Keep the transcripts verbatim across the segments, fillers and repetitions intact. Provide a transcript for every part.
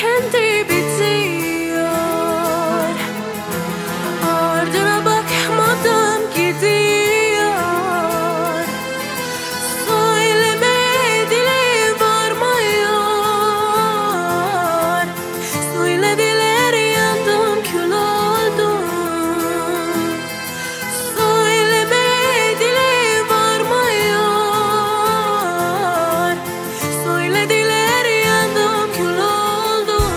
kendi bitiyor. Ardına bakmadan gidiyor. Söylemeye dili varmıyor. Söylediler yandım kül oldum. Söylemeye dili varmıyor. Söylediler yandım kül oldum.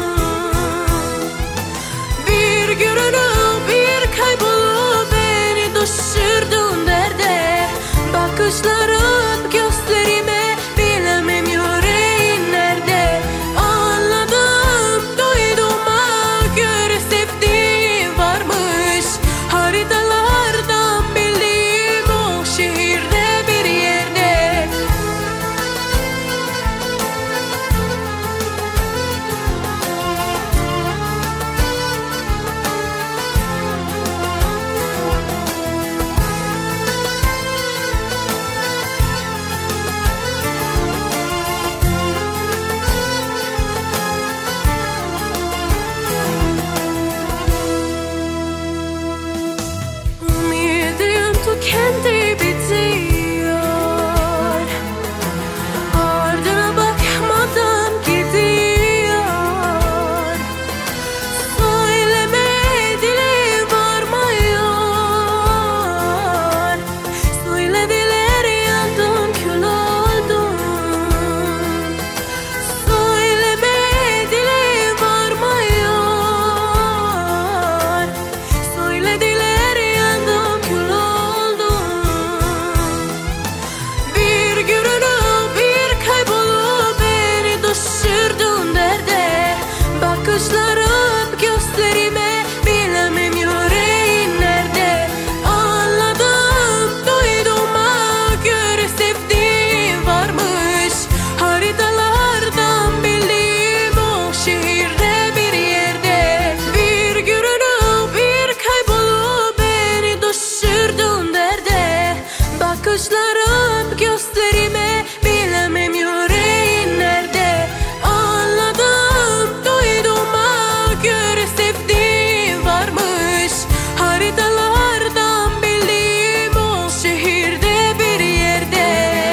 Bir görünüp bir kaybolup beni düşürdün derde. Bakışların gözlerime bilemem yüreğin nerede. Anladım duyduğuma göre sevdiğim varmış. Haritalardan bildiğim o şehirde bir yerde. Ümidim tükendi bitiyor. Ardına bakmadan gidiyor. Söylemeye dili varmıyor. Söylediler yandım kül oldum. Söylemeye dili varmıyor. Söylediler yandım kül oldum. Bir görünüp bir kaybolup beni düşürdün derde. Bakışların gözlerime bilemem yüreğin nerede. Anladım duyduğuma göre sevdiğim varmış. Haritalardan bildiğim o şehirde bir yerde. Bir görünüp bir kaybolup beni düşürdün derde. Bakışların gözlerime bilemem yüreğin nerede. Anladım duyduğuma göre sevdiğim varmış. Haritalardan bildiğim o şehirde bir yerde.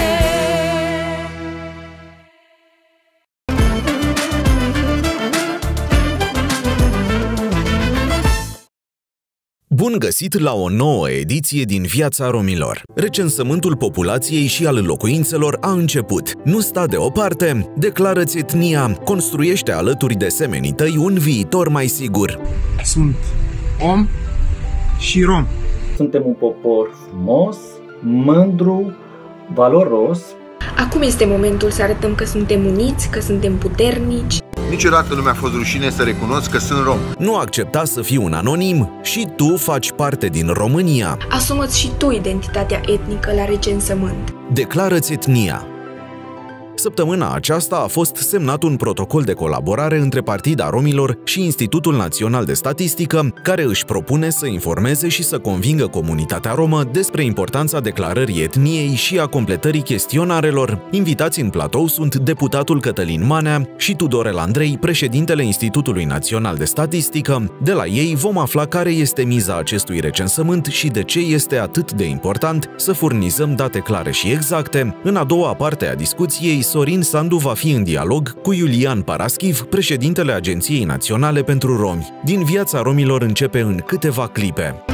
Bun găsit la o nouă ediție din Viața Romilor. Recensământul populației și al locuințelor a început. Nu sta deoparte, declară-ți etnia, construiește alături de semenii tăi un viitor mai sigur. Sunt om și rom. Suntem un popor frumos, mândru, valoros. Acum este momentul să arătăm că suntem uniți, că suntem puternici. Niciodată nu mi-a fost rușine să recunosc că sunt rom. Nu accepta să fii un anonim și tu faci parte din România. Asumă-ți și tu identitatea etnică la recensământ. Declară-ți etnia. Săptămâna aceasta a fost semnat un protocol de colaborare între Partida Romilor și Institutul Național de Statistică, care își propune să informeze și să convingă comunitatea romă despre importanța declarării etniei și a completării chestionarelor. Invitați în platou sunt deputatul Cătălin Manea și Tudorel Andrei, președintele Institutului Național de Statistică. De la ei vom afla care este miza acestui recensământ și de ce este atât de important să furnizăm date clare și exacte. În a doua parte a discuției, Sorin Sandu va fi în dialog cu Iulian Paraschiv, președintele Agenției Naționale pentru Romi. Din Viața Romilor începe în câteva clipe.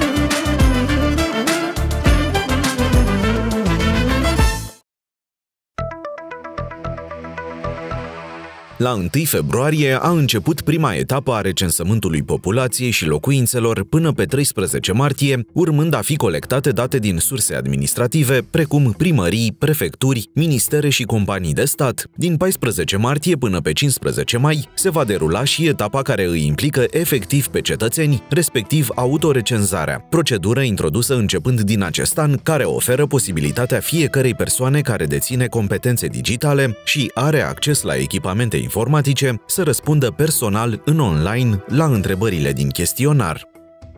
La întâi februarie a început prima etapă a recensământului populației și locuințelor până pe treisprezece martie, urmând a fi colectate date din surse administrative, precum primării, prefecturi, ministere și companii de stat. Din paisprezece martie până pe cincisprezece mai se va derula și etapa care îi implică efectiv pe cetățeni, respectiv autorecenzarea, procedură introdusă începând din acest an, care oferă posibilitatea fiecărei persoane care deține competențe digitale și are acces la echipamente informatice să răspundă personal în online la întrebările din chestionar.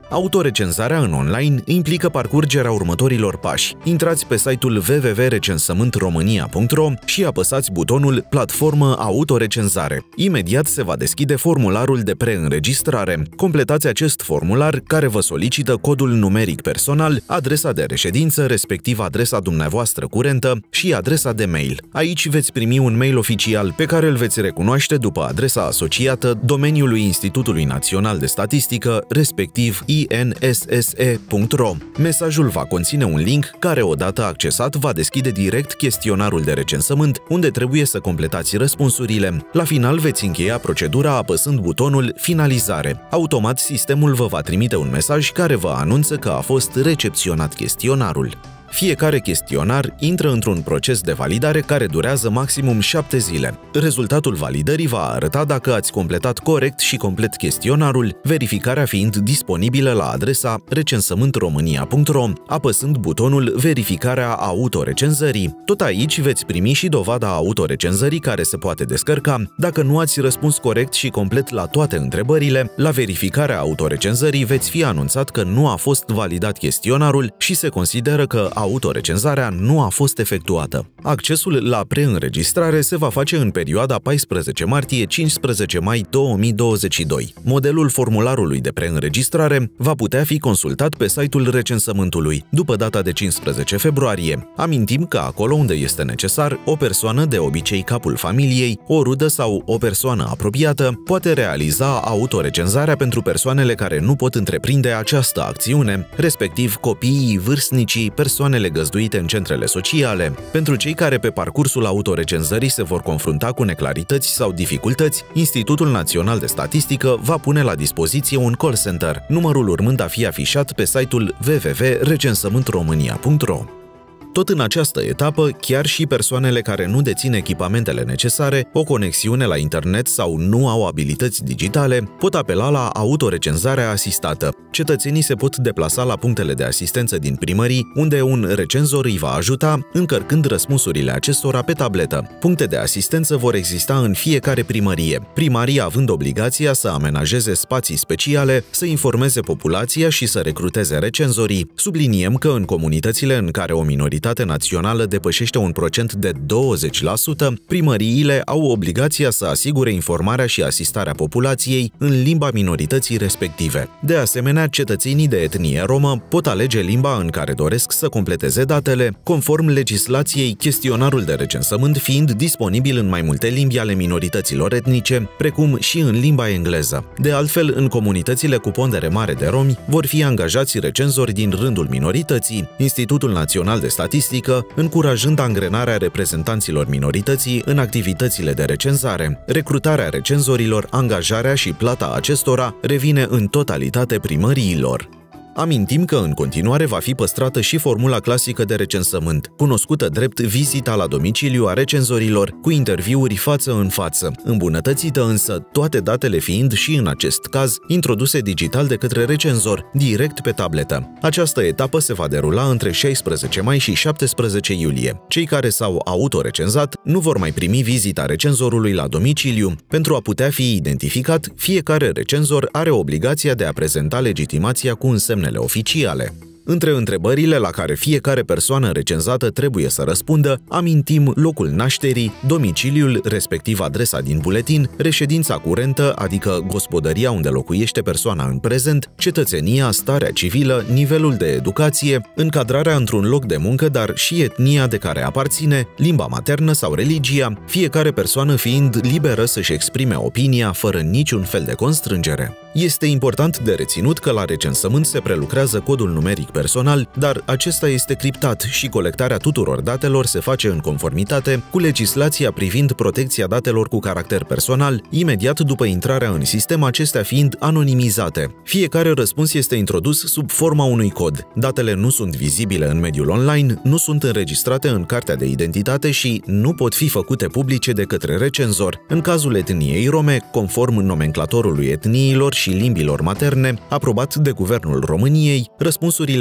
Autorecenzarea în online implică parcurgerea următorilor pași. Intrați pe site-ul w w w punct recensământ românia punct ro și apăsați butonul Platformă autorecenzare. Imediat se va deschide formularul de preînregistrare. Completați acest formular care vă solicită codul numeric personal, adresa de reședință, respectiv adresa dumneavoastră curentă și adresa de mail. Aici veți primi un mail oficial pe care îl veți recunoaște după adresa asociată domeniului Institutului Național de Statistică, respectiv i n s s e punct ro. Mesajul va conține un link care, odată accesat, va deschide direct chestionarul de recensământ, unde trebuie să completați răspunsurile. La final veți încheia procedura apăsând butonul Finalizare. Automat, sistemul vă va trimite un mesaj care vă anunță că a fost recepționat chestionarul. Fiecare chestionar intră într-un proces de validare care durează maximum șapte zile. Rezultatul validării va arăta dacă ați completat corect și complet chestionarul, verificarea fiind disponibilă la adresa recensământ românia punct ro, apăsând butonul Verificarea autorecenzării. Tot aici veți primi și dovada autorecenzării care se poate descărca. Dacă nu ați răspuns corect și complet la toate întrebările, la verificarea autorecenzării veți fi anunțat că nu a fost validat chestionarul și se consideră că autorecenzarea nu a fost efectuată. Accesul la preînregistrare se va face în perioada paisprezece martie - cincisprezece mai două mii douăzeci și doi. Modelul formularului de preînregistrare va putea fi consultat pe site-ul recensământului după data de cincisprezece februarie. Amintim că acolo unde este necesar, o persoană, de obicei capul familiei, o rudă sau o persoană apropiată, poate realiza autorecenzarea pentru persoanele care nu pot întreprinde această acțiune, respectiv copiii, vârstnicii, persoanele găzduite în centrele sociale. Pentru cei care pe parcursul autorecenzării se vor confrunta cu neclarități sau dificultăți, Institutul Național de Statistică va pune la dispoziție un call center, numărul urmând a fi afișat pe site-ul w w w punct recensământ românia punct ro. Tot în această etapă, chiar și persoanele care nu dețin echipamentele necesare, o conexiune la internet sau nu au abilități digitale, pot apela la autorecenzarea asistată. Cetățenii se pot deplasa la punctele de asistență din primării, unde un recenzor îi va ajuta, încărcând răspunsurile acestora pe tabletă. Puncte de asistență vor exista în fiecare primărie, primarii având obligația să amenajeze spații speciale, să informeze populația și să recruteze recenzorii. Subliniem că în comunitățile în care o minoritate națională depășește un procent de douăzeci la sută, primăriile au obligația să asigure informarea și asistarea populației în limba minorității respective. De asemenea, cetățenii de etnie romă pot alege limba în care doresc să completeze datele, conform legislației, chestionarul de recensământ fiind disponibil în mai multe limbi ale minorităților etnice, precum și în limba engleză. De altfel, în comunitățile cu pondere mare de romi vor fi angajați recenzori din rândul minorității. Institutul Național de Statistică, încurajând angrenarea reprezentanților minorității în activitățile de recenzare. Recrutarea recenzorilor, angajarea și plata acestora revine în totalitate primăriilor. Amintim că în continuare va fi păstrată și formula clasică de recensământ, cunoscută drept vizita la domiciliu a recenzorilor, cu interviuri față în față, îmbunătățită însă toate datele fiind și în acest caz introduse digital de către recenzor, direct pe tabletă. Această etapă se va derula între șaisprezece mai și șaptesprezece iulie. Cei care s-au autorecenzat nu vor mai primi vizita recenzorului la domiciliu. Pentru a putea fi identificat, fiecare recenzor are obligația de a prezenta legitimația cu însemne oficiale. Între întrebările la care fiecare persoană recenzată trebuie să răspundă, amintim locul nașterii, domiciliul, respectiv adresa din buletin, reședința curentă, adică gospodăria unde locuiește persoana în prezent, cetățenia, starea civilă, nivelul de educație, încadrarea într-un loc de muncă, dar și etnia de care aparține, limba maternă sau religia, fiecare persoană fiind liberă să-și exprime opinia fără niciun fel de constrângere. Este important de reținut că la recensământ se prelucrează codul numeric personal, dar acesta este criptat și colectarea tuturor datelor se face în conformitate cu legislația privind protecția datelor cu caracter personal, imediat după intrarea în sistem, acestea fiind anonimizate. Fiecare răspuns este introdus sub forma unui cod. Datele nu sunt vizibile în mediul online, nu sunt înregistrate în cartea de identitate și nu pot fi făcute publice de către recenzor. În cazul etniei rome, conform nomenclatorului etniilor și limbilor materne, aprobat de Guvernul României, răspunsurile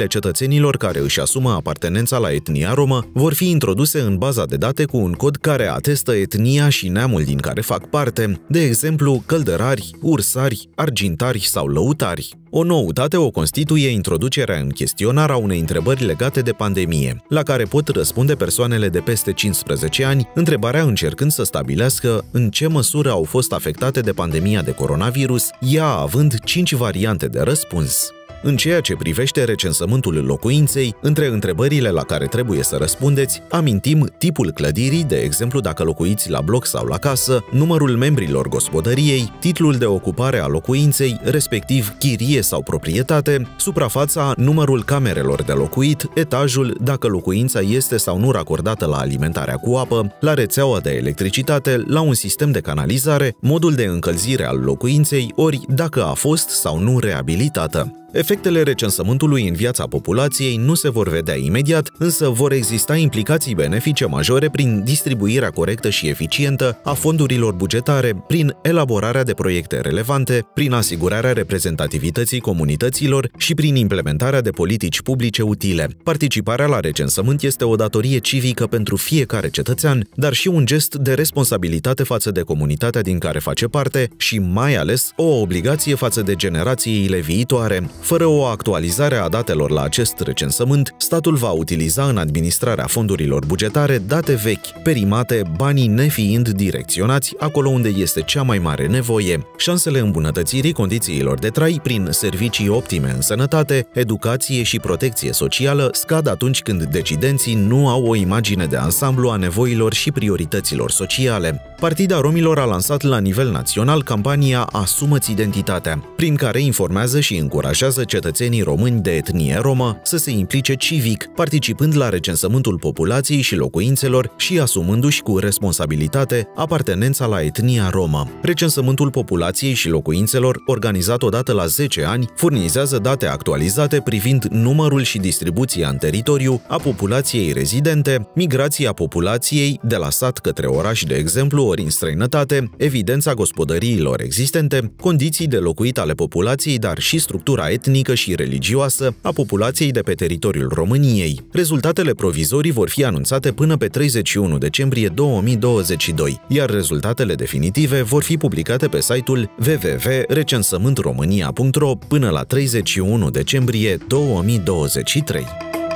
cetățenilor care își asumă apartenența la etnia romă vor fi introduse în baza de date cu un cod care atestă etnia și neamul din care fac parte, de exemplu căldărari, ursari, argintari sau lăutari. O noutate o constituie introducerea în chestionar a unei întrebări legate de pandemie, la care pot răspunde persoanele de peste cincisprezece ani, întrebarea încercând să stabilească în ce măsură au fost afectate de pandemia de coronavirus, ea având cinci variante de răspuns. În ceea ce privește recensământul locuinței, între întrebările la care trebuie să răspundeți, amintim tipul clădirii, de exemplu dacă locuiți la bloc sau la casă, numărul membrilor gospodăriei, titlul de ocupare a locuinței, respectiv chirie sau proprietate, suprafața, numărul camerelor de locuit, etajul, dacă locuința este sau nu racordată la alimentarea cu apă, la rețeaua de electricitate, la un sistem de canalizare, modul de încălzire al locuinței, ori dacă a fost sau nu reabilitată. Efectele recensământului în viața populației nu se vor vedea imediat, însă vor exista implicații benefice majore prin distribuirea corectă și eficientă a fondurilor bugetare, prin elaborarea de proiecte relevante, prin asigurarea reprezentativității comunităților și prin implementarea de politici publice utile. Participarea la recensământ este o datorie civică pentru fiecare cetățean, dar și un gest de responsabilitate față de comunitatea din care face parte și, mai ales, o obligație față de generațiile viitoare. Fără o actualizare a datelor la acest recensământ, statul va utiliza în administrarea fondurilor bugetare date vechi, perimate, banii nefiind direcționați acolo unde este cea mai mare nevoie. Șansele îmbunătățirii condițiilor de trai prin servicii optime în sănătate, educație și protecție socială scad atunci când decidenții nu au o imagine de ansamblu a nevoilor și priorităților sociale. Partida Romilor a lansat la nivel național campania Asumă-ți identitatea, prin care informează și încurajează cetățenii români de etnie romă să se implice civic, participând la recensământul populației și locuințelor și asumându-și cu responsabilitate apartenența la etnia romă. Recensământul populației și locuințelor, organizat odată la zece ani, furnizează date actualizate privind numărul și distribuția în teritoriu a populației rezidente, migrația populației de la sat către oraș, de exemplu, ori în străinătate, evidența gospodăriilor existente, condiții de locuit ale populației, dar și structura etnică și religioasă a populației de pe teritoriul României. Rezultatele provizorii vor fi anunțate până pe treizeci și unu decembrie două mii douăzeci și doi, iar rezultatele definitive vor fi publicate pe site-ul w w w punct recensământ românia punct ro până la treizeci și unu decembrie două mii douăzeci și trei.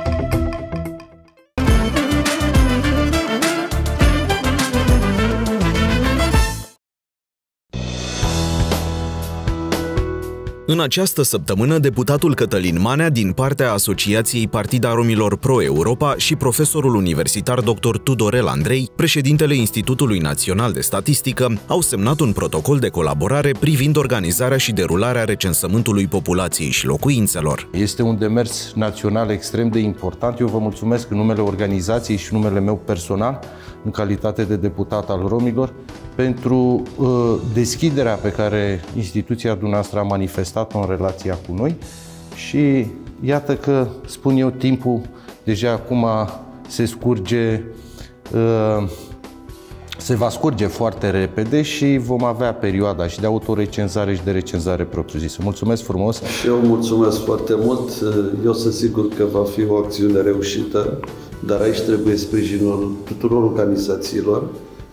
În această săptămână, deputatul Cătălin Manea, din partea Asociației Partida Romilor Pro-Europa și profesorul universitar doctor Tudorel Andrei, președintele Institutului Național de Statistică, au semnat un protocol de colaborare privind organizarea și derularea recensământului populației și locuințelor. Este un demers național extrem de important. Eu vă mulțumesc în numele organizației și numele meu personal, în calitate de deputat al romilor, pentru uh, deschiderea pe care instituția dumneavoastră a manifestat-o în relația cu noi și iată că, spun eu, timpul deja acum se scurge, uh, se va scurge foarte repede și vom avea perioada și de autorecenzare și de recenzare propriu-zisă. Mulțumesc frumos! Și eu mulțumesc foarte mult. Eu sunt sigur că va fi o acțiune reușită, dar aici trebuie sprijinul tuturor organizațiilor.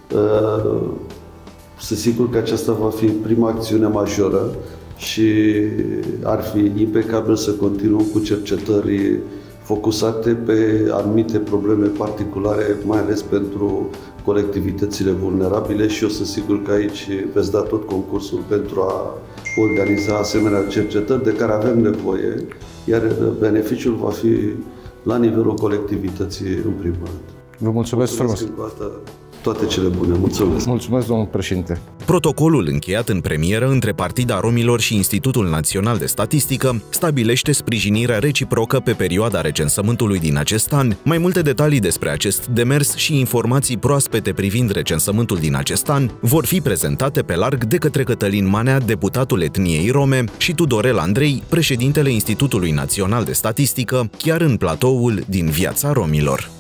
Sunt sigur că aceasta va fi prima acțiune majoră și ar fi impecabil să continuăm cu cercetări focusate pe anumite probleme particulare, mai ales pentru colectivitățile vulnerabile și eu sunt sigur că aici veți da tot concursul pentru a organiza asemenea cercetări de care avem nevoie, iar beneficiul va fi la nivelul colectivității în primul rând. Vă mulțumesc frumos! Toate cele bune. Mulțumesc! Mulțumesc, domnul președinte! Protocolul încheiat în premieră între Partida Romilor și Institutul Național de Statistică stabilește sprijinirea reciprocă pe perioada recensământului din acest an. Mai multe detalii despre acest demers și informații proaspete privind recensământul din acest an vor fi prezentate pe larg de către Cătălin Manea, deputatul etniei rome, și Tudorel Andrei, președintele Institutului Național de Statistică, chiar în platoul din Viața Romilor.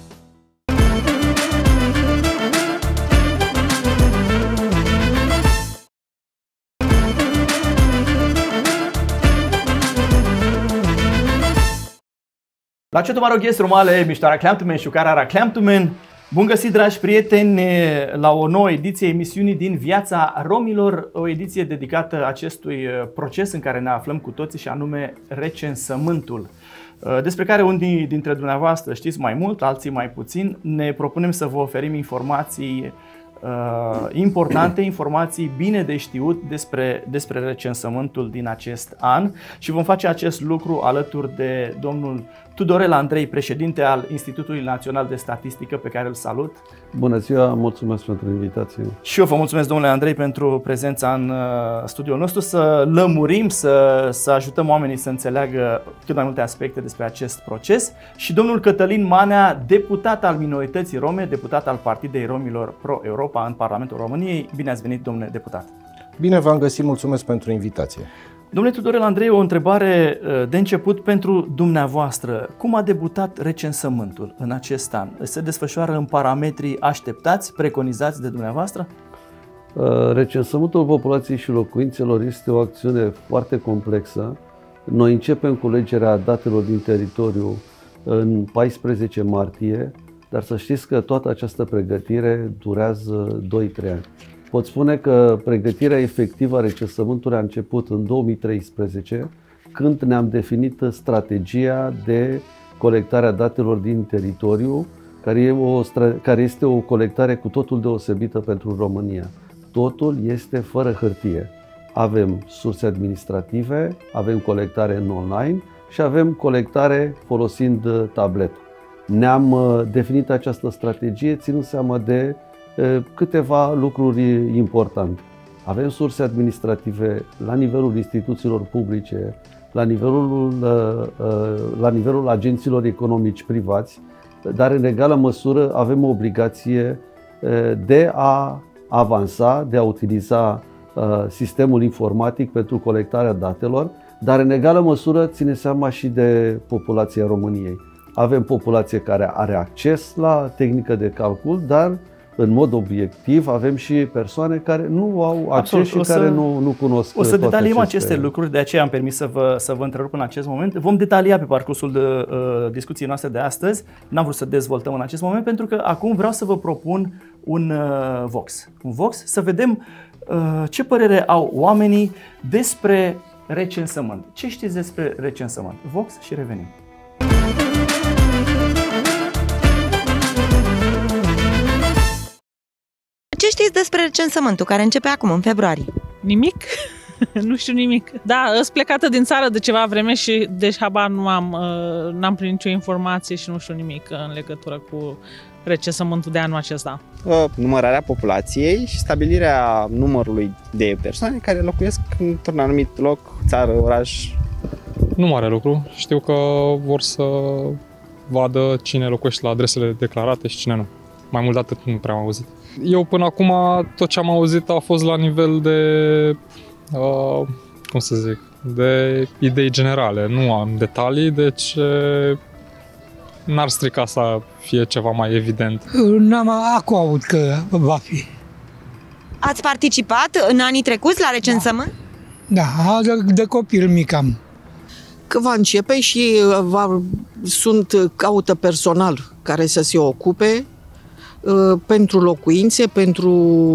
La ce mă rog este romale, miștoarea Cleamtumen și Ucarara Cleamtumen. Bun găsit, dragi prieteni, la o nouă ediție a emisiunii din Viața Romilor, o ediție dedicată acestui proces în care ne aflăm cu toții și anume recensământul, despre care unii dintre dumneavoastră știți mai mult, alții mai puțin. Ne propunem să vă oferim informații uh, importante, informații bine de știut despre, despre recensământul din acest an și vom face acest lucru alături de domnul Tudorel Andrei, președinte al Institutului Național de Statistică, pe care îl salut. Bună ziua, mulțumesc pentru invitație. Și eu vă mulțumesc, domnule Andrei, pentru prezența în studioul nostru, să lămurim, să, să ajutăm oamenii să înțeleagă cât mai multe aspecte despre acest proces. Și domnul Cătălin Manea, deputat al minorității rome, deputat al Partidei Romilor Pro-Europa în Parlamentul României. Bine ați venit, domnule deputat! Bine v-am găsit, mulțumesc pentru invitație. Domnule Tudorel Andrei, o întrebare de început pentru dumneavoastră. Cum a debutat recensământul în acest an? Se desfășoară în parametrii așteptați, preconizați de dumneavoastră? Recensământul populației și locuințelor este o acțiune foarte complexă. Noi începem culegerea datelor din teritoriu în paisprezece martie, dar să știți că toată această pregătire durează doi trei ani. Pot spune că pregătirea efectivă a recensământului a început în două mii treisprezece, când ne-am definit strategia de colectare a datelor din teritoriu, care, e o, care este o colectare cu totul deosebită pentru România. Totul este fără hârtie. Avem surse administrative, avem colectare în online și avem colectare folosind tabletul. Ne-am definit această strategie ținând seama de câteva lucruri importante. Avem surse administrative la nivelul instituțiilor publice, la nivelul, la nivelul agenților economici privați, dar în egală măsură avem o obligație de a avansa, de a utiliza sistemul informatic pentru colectarea datelor, dar în egală măsură ține seama și de populația României. Avem populație care are acces la tehnică de calcul, dar în mod obiectiv avem și persoane care nu au acces Absolut. și care să, nu, nu cunosc. O să detaliem aceste... aceste lucruri, de aceea am permis să vă, să vă întrerup în acest moment. Vom detalia pe parcursul de, uh, discuției noastre de astăzi. N-am vrut să dezvoltăm în acest moment, pentru că acum vreau să vă propun un uh, Vox. Un Vox, să vedem uh, ce părere au oamenii despre recensământ. Ce știți despre recensământ? Vox și revenim. Ce știți despre recensământul care începe acum, în februarie? Nimic? Nu știu nimic. Da, sunt plecată din țară de ceva vreme și deci habar nu am, n-am primit nicio informație și nu știu nimic în legătură cu recensământul de anul acesta. Numărarea populației și stabilirea numărului de persoane care locuiesc într-un anumit loc, țară, oraș. Nu mare lucru. Știu că vor să vadă cine locuiește la adresele declarate și cine nu. Mai mult de atât nu prea am auzit. Eu până acum tot ce am auzit a fost la nivel de, uh, cum să zic, de idei generale. Nu am detalii, deci n-ar strica să fie ceva mai evident. N-am acum aud că va fi. Ați participat în anii trecuți la recensământ? Da, de, de copil mic am. Că va începe și va, sunt, caută personal care să se ocupe pentru locuințe, pentru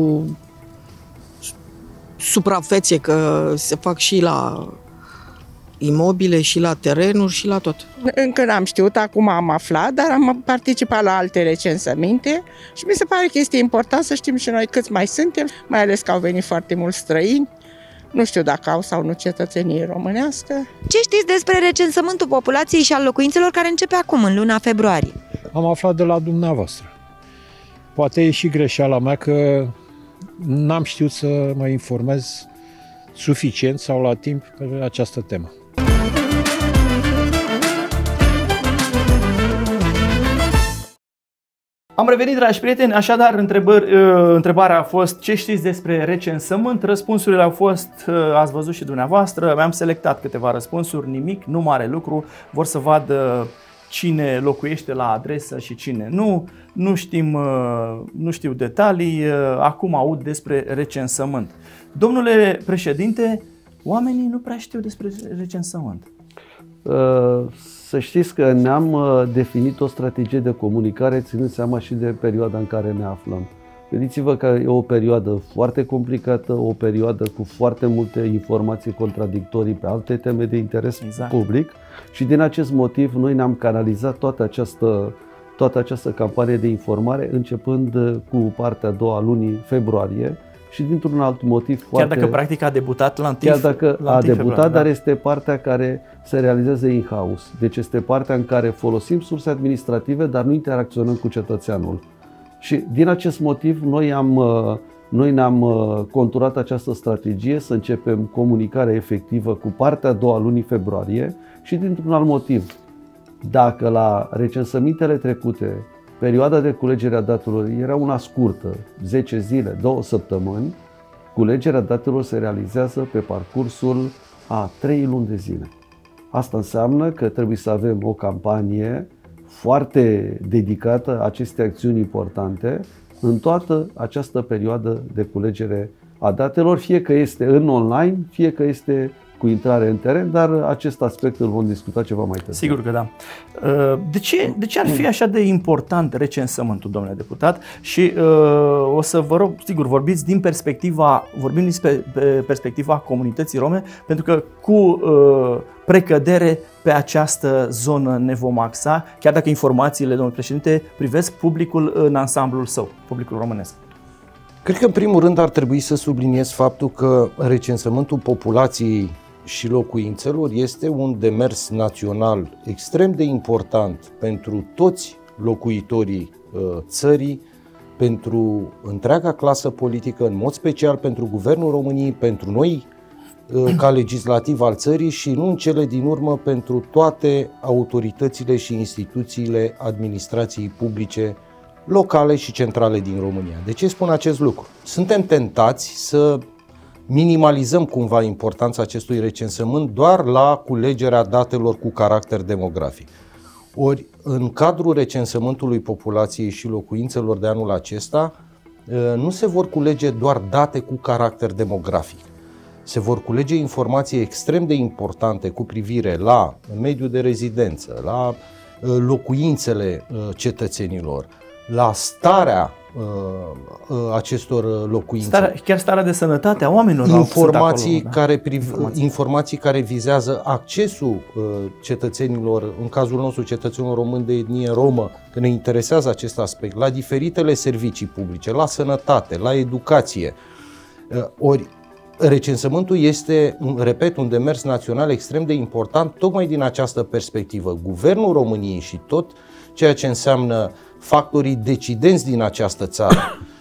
suprafețe, că se fac și la imobile, și la terenuri, și la tot. Încă n-am știut, acum am aflat, dar am participat la alte recensăminte și mi se pare că este important să știm și noi câți mai suntem, mai ales că au venit foarte mulți străini. Nu știu dacă au sau nu cetățenie românească. Ce știți despre recensământul populației și al locuințelor care începe acum, în luna februarie? Am aflat de la dumneavoastră. Poate e și greșeala mea că n-am știut să mă informez suficient sau la timp pe această temă. Am revenit, dragi prieteni, așadar întrebarea a fost ce știți despre recensământ, răspunsurile au fost, ați văzut și dumneavoastră, mi-am selectat câteva răspunsuri, nimic, nu mare lucru, vor să vadă cine locuiește la adresă și cine nu, nu știm, nu știu detalii, acum aud despre recensământ. Domnule președinte, oamenii nu prea știu despre recensământ. Uh, Să știți că ne-am definit o strategie de comunicare ținând seama și de perioada în care ne aflăm. Gândiți-vă că e o perioadă foarte complicată, o perioadă cu foarte multe informații contradictorii pe alte teme de interes exact. public și din acest motiv noi ne-am canalizat toată această, toată această campanie de informare începând cu partea a doua a lunii februarie și dintr-un alt motiv foarte... Chiar dacă practic a debutat la întâi Chiar dacă la a debutat, februarie, dar da. este partea care se realizează in-house. Deci este partea în care folosim surse administrative, dar nu interacționăm cu cetățeanul. Și din acest motiv noi, am, noi ne-am conturat această strategie să începem comunicarea efectivă cu partea a doua lunii februarie și dintr-un alt motiv. Dacă la recensămintele trecute perioada de culegere a datelor era una scurtă, zece zile, două săptămâni, culegerea datelor se realizează pe parcursul a trei luni de zile. Asta înseamnă că trebuie să avem o campanie foarte dedicată acestei acțiuni importante în toată această perioadă de culegere a datelor, fie că este în online, fie că este cu intrare în teren, dar acest aspect îl vom discuta ceva mai târziu. Sigur că da. De ce, de ce ar fi așa de important recensământul, domnule deputat? Și uh, o să vă rog, sigur, vorbiți din perspectiva, vorbim din perspectiva comunității rome, pentru că cu uh, precădere pe această zonă ne vom axa, chiar dacă informațiile, domnule președinte, privesc publicul în ansamblul său, publicul românesc. Cred că în primul rând ar trebui să subliniez faptul că recensământul populației și locuințelor este un demers național extrem de important pentru toți locuitorii uh, țării, pentru întreaga clasă politică, în mod special pentru Guvernul României, pentru noi uh, ca legislativ al țării și nu în cele din urmă pentru toate autoritățile și instituțiile administrației publice locale și centrale din România. De ce spun acest lucru? Suntem tentați să minimalizăm cumva importanța acestui recensământ doar la culegerea datelor cu caracter demografic. Ori, în cadrul recensământului populației și locuințelor de anul acesta, nu se vor culege doar date cu caracter demografic. Se vor culege informații extrem de importante cu privire la mediul de rezidență, la locuințele cetățenilor, la starea uh, acestor locuințe. Starea, chiar starea de sănătate a oamenilor. Informații, acolo, care, priv, informații. informații care vizează accesul uh, cetățenilor, în cazul nostru cetățenilor români de etnie romă, că ne interesează acest aspect, la diferitele servicii publice, la sănătate, la educație. Uh, ori recensământul este, repet, un demers național extrem de important tocmai din această perspectivă. Guvernul României și tot ceea ce înseamnă factorii decidenți din această țară.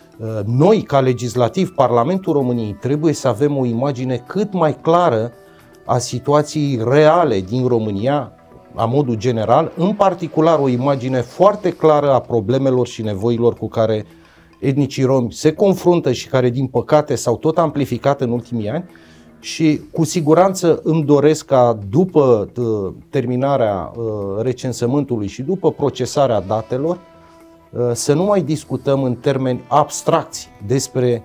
Noi, ca legislativ, Parlamentul României, trebuie să avem o imagine cât mai clară a situației reale din România, la modul general, în particular o imagine foarte clară a problemelor și nevoilor cu care etnicii romi se confruntă și care, din păcate, s-au tot amplificat în ultimii ani. Și cu siguranță îmi doresc ca după terminarea recensământului și după procesarea datelor să nu mai discutăm în termeni abstracți despre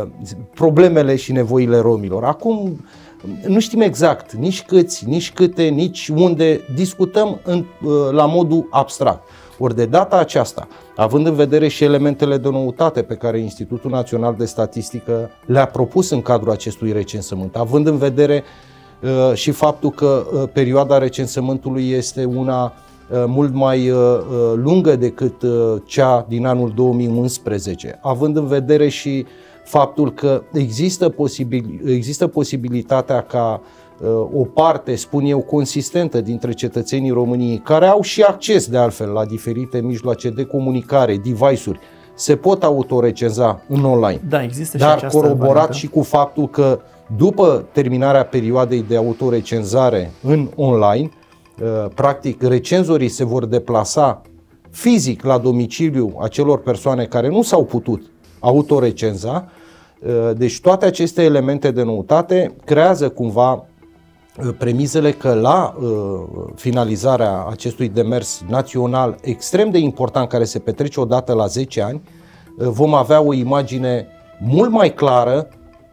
problemele și nevoile romilor. Acum nu știm exact nici câți, nici câte, nici unde, discutăm în, la modul abstract. Ori de data aceasta, având în vedere și elementele de noutate pe care Institutul Național de Statistică le-a propus în cadrul acestui recensământ, având în vedere uh, și faptul că uh, perioada recensământului este una uh, mult mai uh, lungă decât uh, cea din anul două mii unsprezece, având în vedere și faptul că există, posibil, există posibilitatea ca o parte, spun eu, consistentă dintre cetățenii României, care au și acces de altfel la diferite mijloace de comunicare, device-uri, se pot autorecenza în online. Da, există și dar această coroborat variantă. Și cu faptul că după terminarea perioadei de autorecenzare în online, practic recenzorii se vor deplasa fizic la domiciliu acelor persoane care nu s-au putut autorecenza. Deci toate aceste elemente de noutate creează cumva premizele că la uh, finalizarea acestui demers național extrem de important, care se petrece odată la zece ani, uh, vom avea o imagine mult mai clară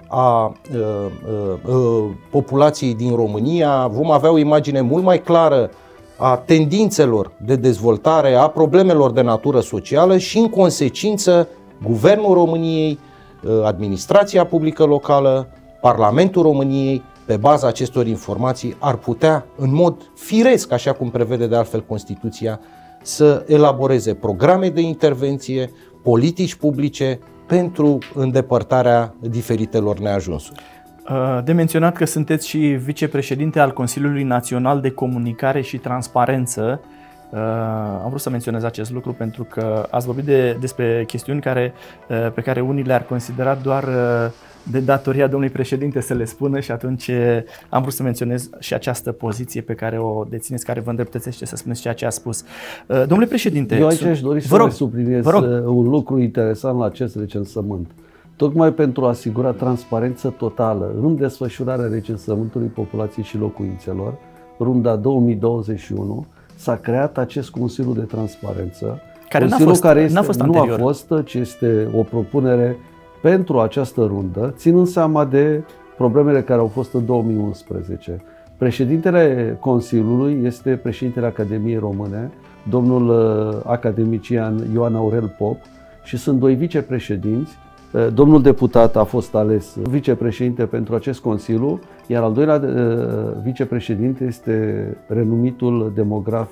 a uh, uh, uh, populației din România, vom avea o imagine mult mai clară a tendințelor de dezvoltare, a problemelor de natură socială și, în consecință, Guvernul României, administrația publică locală, Parlamentul României, pe baza acestor informații, ar putea, în mod firesc, așa cum prevede de altfel Constituția, să elaboreze programe de intervenție, politici publice pentru îndepărtarea diferitelor neajunsuri. De menționat că sunteți și vicepreședinte al Consiliului Național de Comunicare și Transparență. Am vrut să menționez acest lucru pentru că ați vorbit de, despre chestiuni care, pe care unii le-ar considera doar de datoria domnului președinte să le spună și atunci am vrut să menționez și această poziție pe care o dețineți, care vă îndreptățește să spuneți ceea ce a spus. Domnule președinte, eu aici aș dori să vă subliniez un lucru interesant la acest recensământ. Tocmai pentru a asigura transparență totală în desfășurarea recensământului populației și locuințelor, runda două mii douăzeci și unu, s-a creat acest Consiliu de Transparență, care n-a fost, care este, n-a fost nu a fost, ci este o propunere pentru această rundă, ținând seama de problemele care au fost în două mii unsprezece. Președintele Consiliului este președintele Academiei Române, domnul academician Ioan Aurel Pop, și sunt doi vicepreședinți. Domnul deputat a fost ales vicepreședinte pentru acest Consiliu, iar al doilea vicepreședinte este renumitul demograf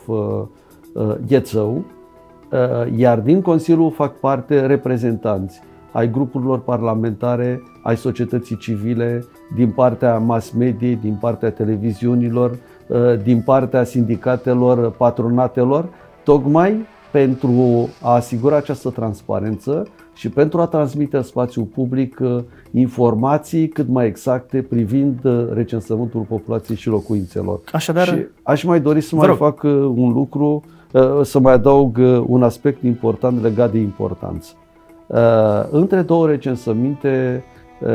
Ghețău, iar din Consiliu fac parte reprezentanți ai grupurilor parlamentare, ai societății civile, din partea mass mediei, din partea televiziunilor, din partea sindicatelor, patronatelor, tocmai pentru a asigura această transparență și pentru a transmite în spațiul public informații cât mai exacte privind recensământul populației și locuințelor. Așadar, și aș mai dori să mai rog. fac un lucru, să mai adaug un aspect important legat de importanță. Între două recensăminte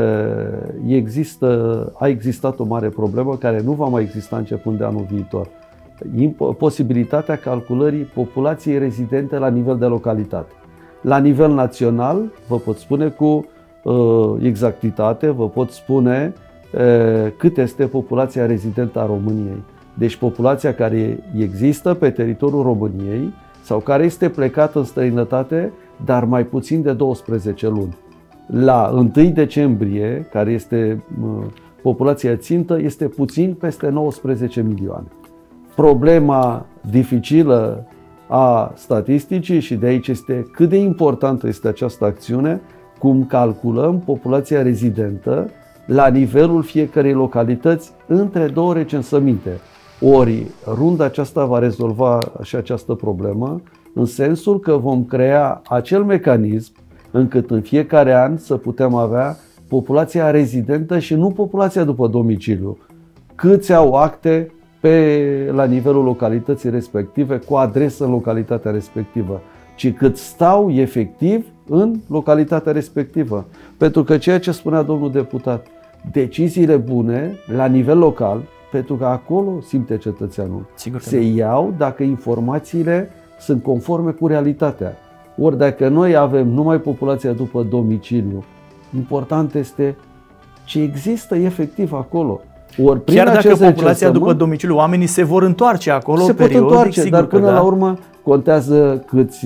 există, a existat o mare problemă care nu va mai exista începând de anul viitor. Posibilitatea calculării populației rezidente la nivel de localitate. La nivel național, vă pot spune cu uh, exactitate, vă pot spune uh, cât este populația rezidentă a României. Deci populația care există pe teritoriul României sau care este plecată în străinătate, dar mai puțin de douăsprezece luni. La întâi decembrie, care este uh, populația țintă, este puțin peste nouăsprezece milioane. Problema dificilă a statisticii și de aici este cât de importantă este această acțiune, cum calculăm populația rezidentă la nivelul fiecărei localități între două recensăminte. Ori runda aceasta va rezolva și această problemă în sensul că vom crea acel mecanism încât în fiecare an să putem avea populația rezidentă și nu populația după domiciliu. Câți au acte pe, la nivelul localității respective, cu adresă în localitatea respectivă, ci cât stau efectiv în localitatea respectivă. Pentru că ceea ce spunea domnul deputat, deciziile bune la nivel local, pentru că acolo simte cetățeanul, Sigur se iau dacă informațiile sunt conforme cu realitatea. Ori dacă noi avem numai populația după domiciliu, important este ce există efectiv acolo. Ori prin chiar dacă populația după domiciliu, domiciliu, oamenii se vor întoarce acolo se periodic, pot întoarce, sigur dar până că, da. la urmă contează câți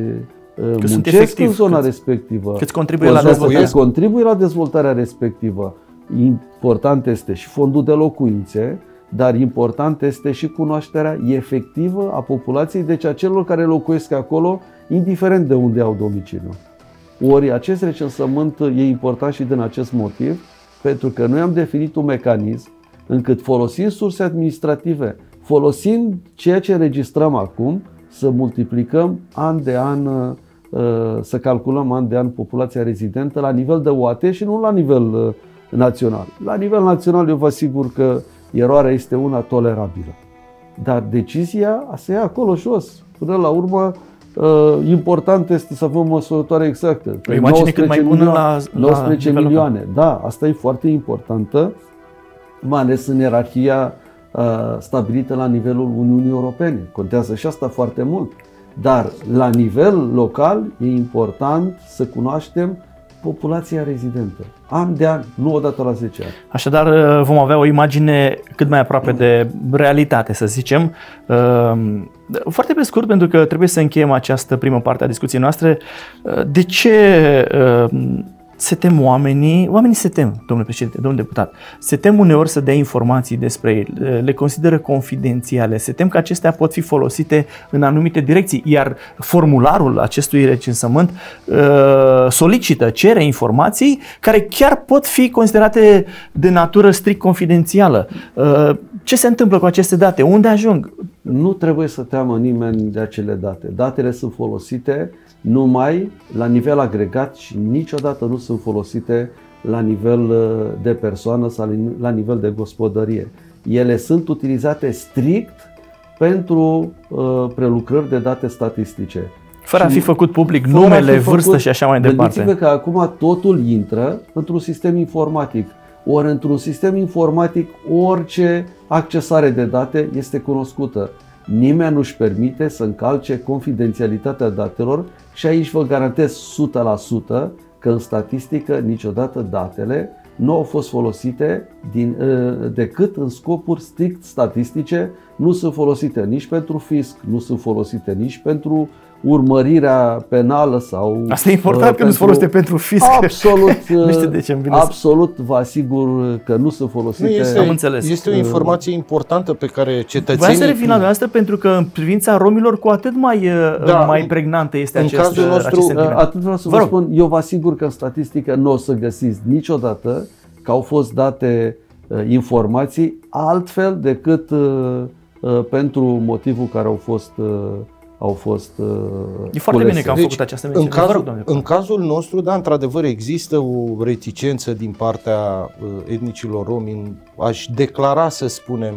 Cât muncesc efectiv, în zona câți, respectivă, câți contribuie la dezvoltarea. contribuie la dezvoltarea respectivă. Important este și fondul de locuințe, dar important este și cunoașterea efectivă a populației, deci a celor care locuiesc acolo, indiferent de unde au domiciliu. Ori acest recensământ e important și din acest motiv, pentru că noi am definit un mecanism încât folosind surse administrative, folosind ceea ce înregistrăm acum, să multiplicăm an de an, să calculăm an de an populația rezidentă la nivel de O A T și nu la nivel național. La nivel național eu vă asigur că eroarea este una tolerabilă. Dar decizia se ia acolo jos. Până la urmă, important este să avem o măsurătoare exactă. O imagine cât mai bună la, nouăsprezece la milioane. Da, asta e foarte importantă, mai ales în ierarhia stabilită la nivelul Uniunii Europene. Contează și asta foarte mult. Dar la nivel local e important să cunoaștem populația rezidentă. An de an, nu odată la zece ani. Așadar, vom avea o imagine cât mai aproape de realitate, să zicem. Foarte pe scurt, pentru că trebuie să încheiem această primă parte a discuției noastre. De ce se tem oamenii? Oamenii se tem, domnule președinte, domnule deputat. Se tem uneori să dea informații despre ei, le consideră confidențiale, se tem că acestea pot fi folosite în anumite direcții, iar formularul acestui recensământ solicită, cere informații care chiar pot fi considerate de natură strict confidențială. Ce se întâmplă cu aceste date? Unde ajung? Nu trebuie să teamă nimeni de acele date. Datele sunt folosite numai la nivel agregat și niciodată nu sunt folosite la nivel de persoană sau la nivel de gospodărie. Ele sunt utilizate strict pentru uh, prelucrări de date statistice. Fără a fi făcut public numele, vârstă și așa mai departe. Gândiți-vă că acum totul intră într-un sistem informatic. Ori într-un sistem informatic orice accesare de date este cunoscută. Nimeni nu-și permite să încalce confidențialitatea datelor și aici vă garantez o sută la sută că în statistică niciodată datele nu au fost folosite din, decât în scopuri strict statistice, nu sunt folosite nici pentru fisc, nu sunt folosite nici pentru urmărirea penală sau... Asta e important uh, că nu sunt folosite pentru fisc. Absolut, nu știu de ce absolut vă asigur că nu sunt folosite. Nu este, Am înțeles. Este o informație importantă pe care cetățenii... Vreau să revin la dumneavoastră pentru că în privința romilor cu atât mai, da, mai pregnantă este în acest, cazul nostru, acest sentiment. Atât vreau să vă, vă spun, eu vă asigur că în statistică nu o să găsiți niciodată că au fost date uh, informații altfel decât uh, uh, pentru motivul care au fost uh, au fost uh, E foarte culese. bine că am deci, făcut această mențiune. În cazul, rog, în cazul nostru, da, într-adevăr, există o reticență din partea uh, etnicilor romi. Aș declara, să spunem,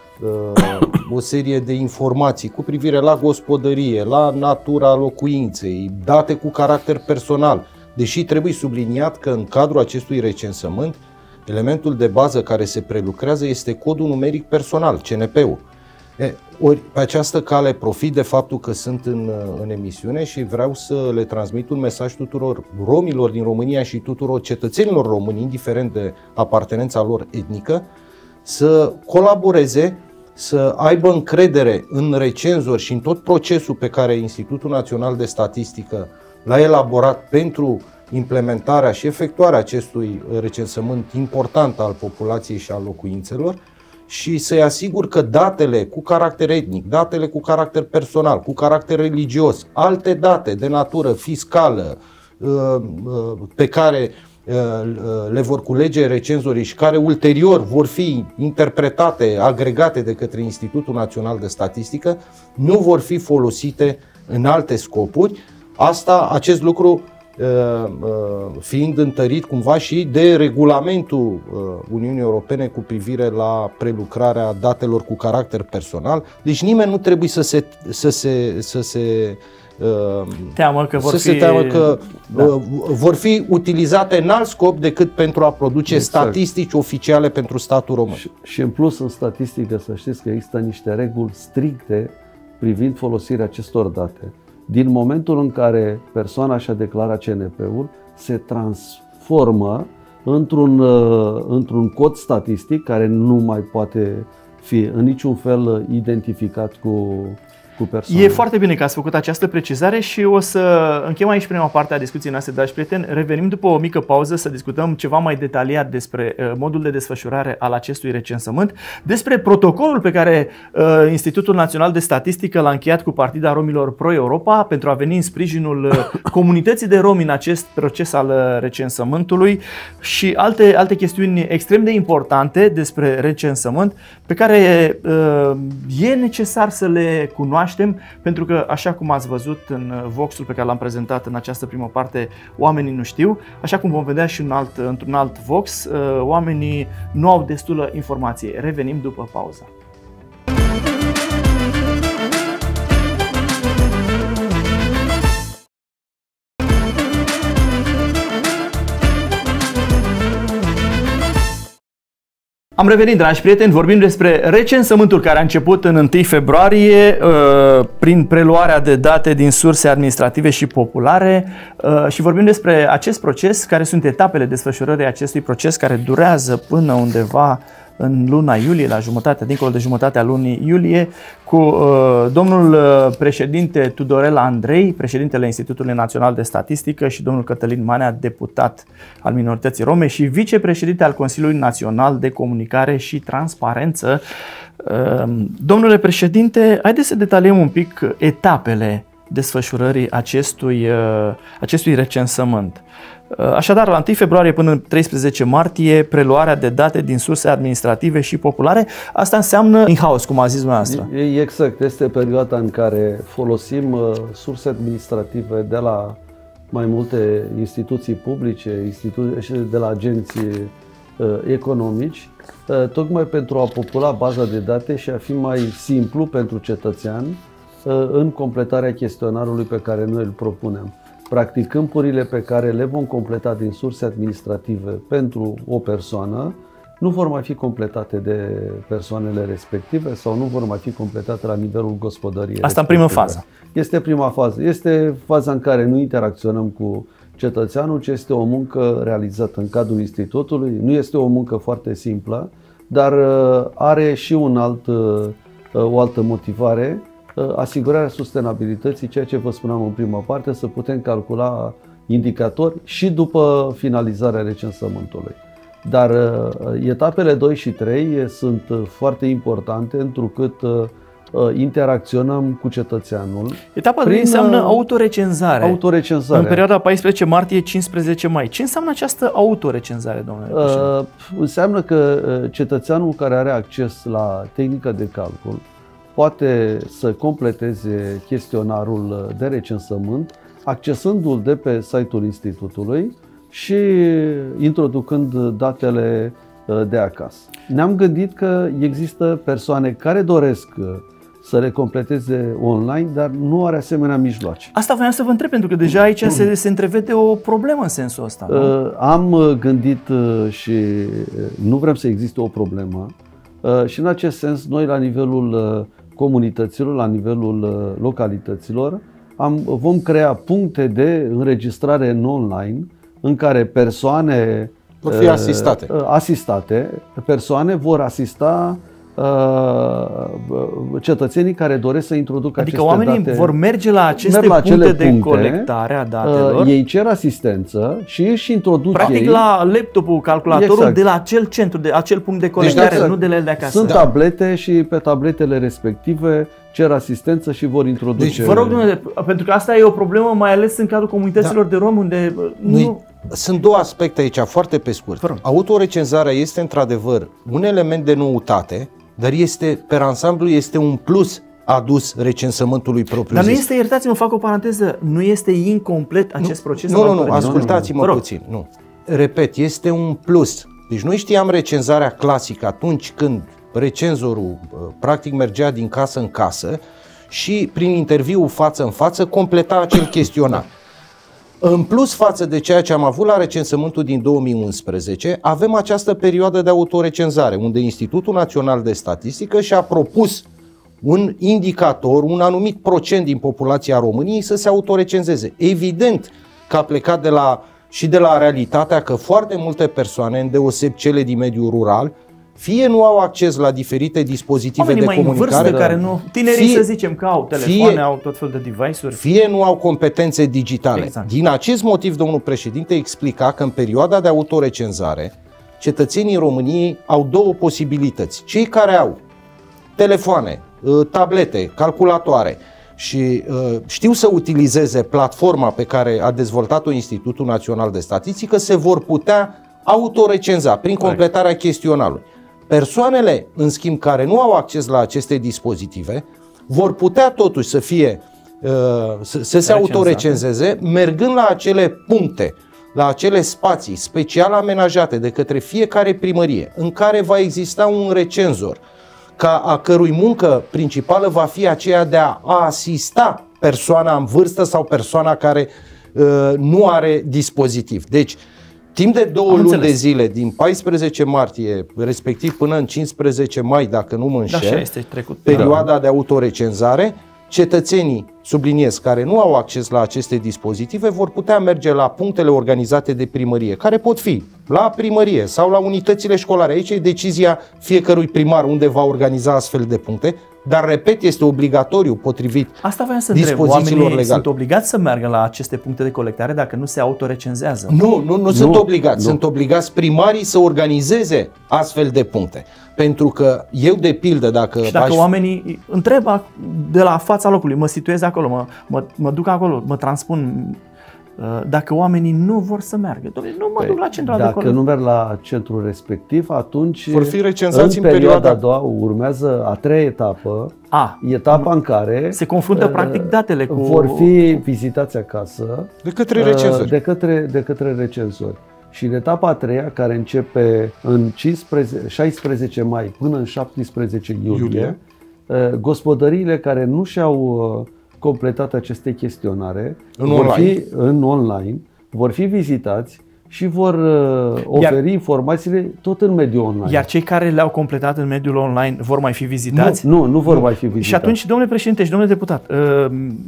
uh, o serie de informații cu privire la gospodărie, la natura locuinței, date cu caracter personal. Deși trebuie subliniat că în cadrul acestui recensământ, elementul de bază care se prelucrează este codul numeric personal, C N P-ul. E, ori pe această cale profit de faptul că sunt în, în emisiune și vreau să le transmit un mesaj tuturor romilor din România și tuturor cetățenilor români, indiferent de apartenența lor etnică, să colaboreze, să aibă încredere în recenzori și în tot procesul pe care Institutul Național de Statistică l-a elaborat pentru implementarea și efectuarea acestui recensământ important al populației și al locuințelor și să-i asigur că datele cu caracter etnic, datele cu caracter personal, cu caracter religios, alte date de natură fiscală pe care le vor culege recenzorii și care ulterior vor fi interpretate, agregate de către Institutul Național de Statistică, nu vor fi folosite în alte scopuri. Asta, acest lucru fiind întărit cumva și de regulamentul Uniunii Europene cu privire la prelucrarea datelor cu caracter personal. Deci nimeni nu trebuie să se, să se, să se teamă că vor să fi, se teamă că da. vor fi utilizate în alt scop decât pentru a produce exact. statistici oficiale pentru statul român. Și, și în plus în statistică să știți că există niște reguli stricte privind folosirea acestor date. Din momentul în care persoana și-a declarat C N P-ul, se transformă într-un, într-un cod statistic care nu mai poate fi în niciun fel identificat cu, cu persoana. E foarte bine că ați făcut această precizare și o să încheiem aici prima parte a discuției noastre, dragi prieteni. Revenim după o mică pauză să discutăm ceva mai detaliat despre modul de desfășurare al acestui recensământ, despre protocolul pe care uh, Institutul Național de Statistică l-a încheiat cu Partida Romilor Pro-Europa pentru a veni în sprijinul comunității de romi în acest proces al recensământului și alte, alte chestiuni extrem de importante despre recensământ pe care uh, e necesar să le cunoaștem. Pentru că, așa cum ați văzut în voxul pe care l-am prezentat în această primă parte, oamenii nu știu, așa cum vom vedea și în alt, într-un alt vox, oamenii nu au destulă informație. Revenim după pauză. Am revenit, dragi prieteni, vorbim despre recensământul care a început în întâi februarie prin preluarea de date din surse administrative și populare și vorbim despre acest proces, care sunt etapele desfășurării acestui proces care durează până undeva în luna iulie, la jumătate, dincolo de jumătatea lunii iulie, cu uh, domnul președinte Tudorel Andrei, președintele Institutului Național de Statistică, și domnul Cătălin Manea, deputat al minorității rome și vicepreședinte al Consiliului Național de Comunicare și Transparență. Uh, domnule președinte, haideți să detaliem un pic etapele desfășurării acestui, uh, acestui recensământ. Așadar, la întâi februarie până în treisprezece martie, preluarea de date din surse administrative și populare. Asta înseamnă in-house, cum a zis dumneavoastră. Exact, este perioada în care folosim surse administrative de la mai multe instituții publice, instituții, de la agenții economici, tocmai pentru a popula baza de date și a fi mai simplu pentru cetățean în completarea chestionarului pe care noi îl propunem. Practic, câmpurile pe care le vom completa din surse administrative pentru o persoană nu vor mai fi completate de persoanele respective sau nu vor mai fi completate la nivelul gospodăriei. Asta în primă fază. Este prima fază. Este faza în care nu interacționăm cu cetățeanul, ci este o muncă realizată în cadrul institutului. Nu este o muncă foarte simplă, dar are și un alt, o altă motivare: asigurarea sustenabilității, ceea ce vă spuneam în prima parte, să putem calcula indicatori și după finalizarea recensământului. Dar etapele doi și trei sunt foarte importante, întrucât interacționăm cu cetățeanul. Etapa doi înseamnă autorecenzare. Autorecenzare. În perioada paisprezece martie - cincisprezece mai. Ce înseamnă această autorecenzare, domnule președinte? Uh, înseamnă că cetățeanul care are acces la tehnică de calcul poate să completeze chestionarul de recensământ accesându-l de pe site-ul institutului și introducând datele de acasă. Ne-am gândit că există persoane care doresc să le completeze online, dar nu are asemenea mijloace. Asta voiam să vă întreb, pentru că deja aici se, se întrevede o problemă în sensul ăsta. Nu? Am gândit și nu vrem să existe o problemă și în acest sens noi la nivelul comunităților, la nivelul localităților, am, vom crea puncte de înregistrare în online în care persoane vor fi asistate. asistate, persoane vor asista cetățenii care doresc să introducă adică aceste oamenii date. vor merge la aceste la puncte, puncte de colectare a datelor. Ei cer asistență și își introduc practic ei, la laptopul, calculatorul, exact, de la acel centru, de acel punct de colectare, deci, exact, nu de la el de acasă. Sunt da. tablete și pe tabletele respective cer asistență și vor introduce... Deci vă rog, domnule, pentru că asta e o problemă mai ales în cadrul comunităților da. de romi unde nu... nu... Sunt două aspecte aici, foarte pe scurt. Autorecenzarea este într-adevăr un element de noutate, dar este, pe ansamblu, este un plus adus recensământului propriu-zis. Dar nu este, iertați-mă, fac o paranteză, nu este incomplet acest nu, proces? Nu, nu, nu, ascultați-mă puțin. Nu. Repet, este un plus. Deci noi știam recenzarea clasică atunci când recenzorul practic mergea din casă în casă și prin interviu față în față completa acel chestionar. În plus față de ceea ce am avut la recensământul din două mii unsprezece, avem această perioadă de autorecenzare, unde Institutul Național de Statistică și-a propus un indicator, un anumit procent din populația României să se autorecenzeze. Evident că a plecat de la, și de la realitatea că foarte multe persoane, îndeoseb cele din mediul rural, fie nu au acces la diferite dispozitive oamenii de comunicare, mai în vârstă, care nu, tinerii fie, să zicem că au telefoane, fie, au tot fel de device-uri. Fie nu au competențe digitale. Exact. Din acest motiv, domnul președinte explica că în perioada de autorecenzare, cetățenii României au două posibilități. Cei care au telefoane, tablete, calculatoare și uh, știu să utilizeze platforma pe care a dezvoltat-o Institutul Național de Statistică, se vor putea autorecenza prin completarea chestionarului. Persoanele, în schimb, care nu au acces la aceste dispozitive, vor putea totuși să fie, uh, să, să se autorecenzeze, mergând la acele puncte, la acele spații special amenajate de către fiecare primărie, în care va exista un recenzor, ca a cărui muncă principală va fi aceea de a asista persoana în vârstă sau persoana care uh, nu are dispozitiv. Deci, Timp de două Am luni înțeles. de zile, din paisprezece martie, respectiv până în cincisprezece mai, dacă nu mă Da, înșel, așa este trecut. perioada de autorecenzare, cetățenii, subliniez, care nu au acces la aceste dispozitive, vor putea merge la punctele organizate de primărie, care pot fi la primărie sau la unitățile școlare. Aici e decizia fiecărui primar unde va organiza astfel de puncte, dar, repet, este obligatoriu potrivit Asta voiam să întreb, dispozițiilor oamenii legale. sunt obligați să meargă la aceste puncte de colectare dacă nu se autorecenzează? Nu, nu, nu, nu sunt obligați. nu. Sunt obligați primarii să organizeze astfel de puncte. Pentru că eu, de pildă, dacă... Și dacă aș... oamenii întreb de la fața locului, mă situez acolo, mă, mă, mă duc acolo, mă transpun, dacă oamenii nu vor să meargă, dom'le, nu mă Păi, duc la centrul de dacă acolo. nu merg la centrul respectiv, atunci vor fi recenzați în în perioada perioada a doua urmează a treia etapă, a, etapa în care se confruntă uh, practic datele cu... vor fi vizitați acasă de către recenzori. Uh, de către, de către recenzori. Și în etapa a treia, care începe în cincisprezece, șaisprezece mai până în șaptesprezece iulie, Iulie. Uh, gospodăriile care nu și-au uh, completat aceste chestionare În vor online. fi în online, vor fi vizitați și vor uh, oferi Iar, informațiile tot în mediul online. Iar cei care le-au completat în mediul online vor mai fi vizitați? Nu, nu, nu vor nu. mai fi vizitați. Și atunci, domnule președinte și domnule deputat, uh,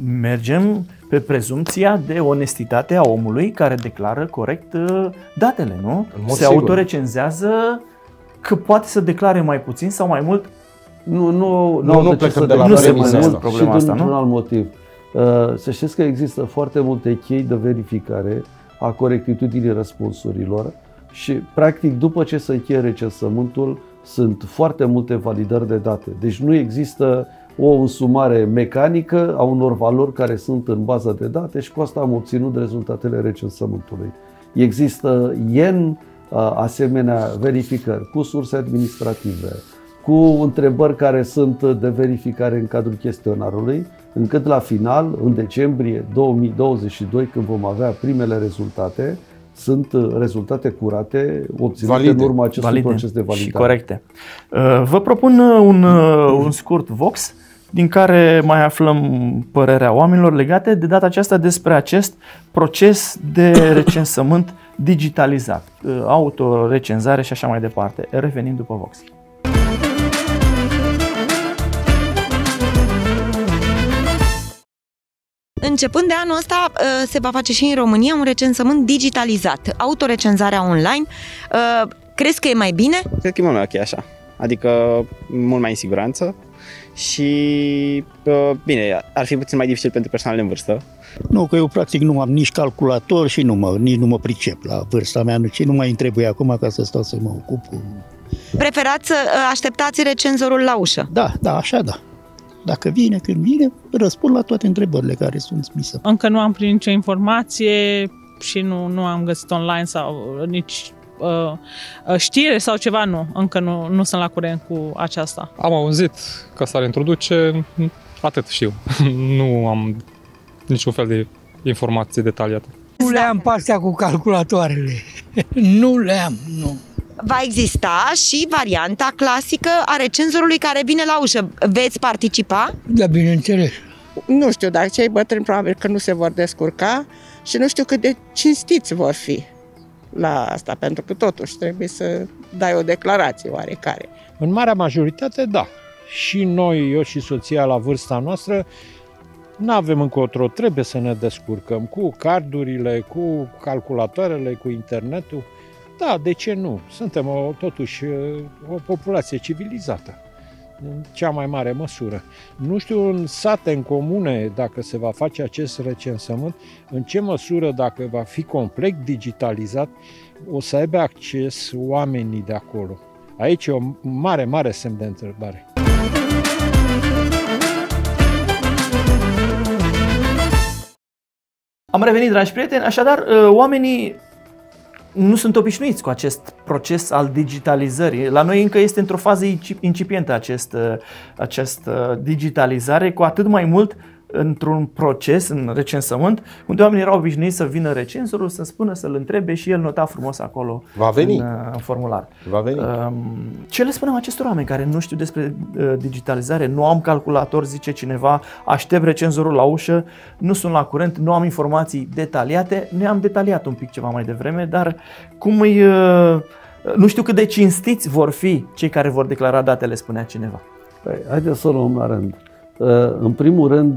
mergem pe prezumția de onestitate a omului care declară corect uh, datele, nu? Se sigur. autorecenzează că poate să declare mai puțin sau mai mult. Nu, nu, nu, nu plecăm de la nu se premisa mai asta. mult problema și asta, dintr-un nu? alt motiv. Uh, să știți că există foarte multe chei de verificare a corectitudinii răspunsurilor și, practic, după ce se încheie recensământul, sunt foarte multe validări de date. Deci nu există o însumare mecanică a unor valori care sunt în baza de date și cu asta am obținut rezultatele recensământului. Există ien asemenea verificări cu surse administrative, cu întrebări care sunt de verificare în cadrul chestionarului, încât la final, în decembrie două mii douăzeci și doi, când vom avea primele rezultate, sunt rezultate curate, obținute valide, în urma acestui valide proces de validare. Și corecte. Vă propun un, un scurt vox din care mai aflăm părerea oamenilor legate de data aceasta despre acest proces de recensământ digitalizat, autorecenzare și așa mai departe. Revenim după vox. Începând de anul ăsta se va face și în România un recensământ digitalizat, autorecenzarea online. Crezi că e mai bine? Cred că e mult mai ok așa, adică mult mai în siguranță și bine, ar fi puțin mai dificil pentru persoanele în vârstă. Nu, că eu practic nu am nici calculator și nu mă, nici nu mă pricep la vârsta mea și nu mai îmi trebuie acum ca să stau să mă ocup. Preferați să așteptați recenzorul la ușă? Da, da, așa da. Dacă vine, când vine, răspund la toate întrebările care sunt smise. Încă nu am primit nicio informație și nu, nu am găsit online sau nici uh, știre sau ceva, nu. Încă nu, nu sunt la curent cu aceasta. Am auzit că s-ar introduce, atât știu. Nu am niciun fel de informații detaliate. Nu le am pe astea cu calculatoarele. Nu le am, nu. Va exista și varianta clasică a recenzorului care vine la ușă. Veți participa? Da, bineînțeles. Nu știu, dacă cei bătrâni probabil că nu se vor descurca și nu știu cât de cinstiți vor fi la asta, pentru că totuși trebuie să dai o declarație oarecare. În marea majoritate, da. Și noi, eu și soția la vârsta noastră, nu avem încotro, trebuie să ne descurcăm cu cardurile, cu calculatoarele, cu internetul. Da, de ce nu? Suntem o, totuși o populație civilizată, în cea mai mare măsură. Nu știu în sate, în comune, dacă se va face acest recensământ, în ce măsură, dacă va fi complet digitalizat, o să aibă acces oamenii de acolo. Aici e o mare, mare semn de întrebare. Am revenit, dragi prieteni, așadar, oamenii nu sunt obișnuiți cu acest proces al digitalizării. La noi încă este într-o fază incipientă acest, această digitalizare, cu atât mai mult într-un proces, în recensământ, unde oamenii erau obișnuiți să vină recenzorul, să spună, să-l întrebe și el nota frumos acolo. Va veni. În, în formular. Va veni. Ce le spunem acestor oameni care nu știu despre digitalizare, nu am calculator, zice cineva, aștept recenzorul la ușă, nu sunt la curent, nu am informații detaliate. Noi am detaliat un pic ceva mai devreme, dar cum îi... Nu știu cât de cinstiți vor fi cei care vor declara datele, spunea cineva. Păi, haideți să o luăm la rând. În primul rând,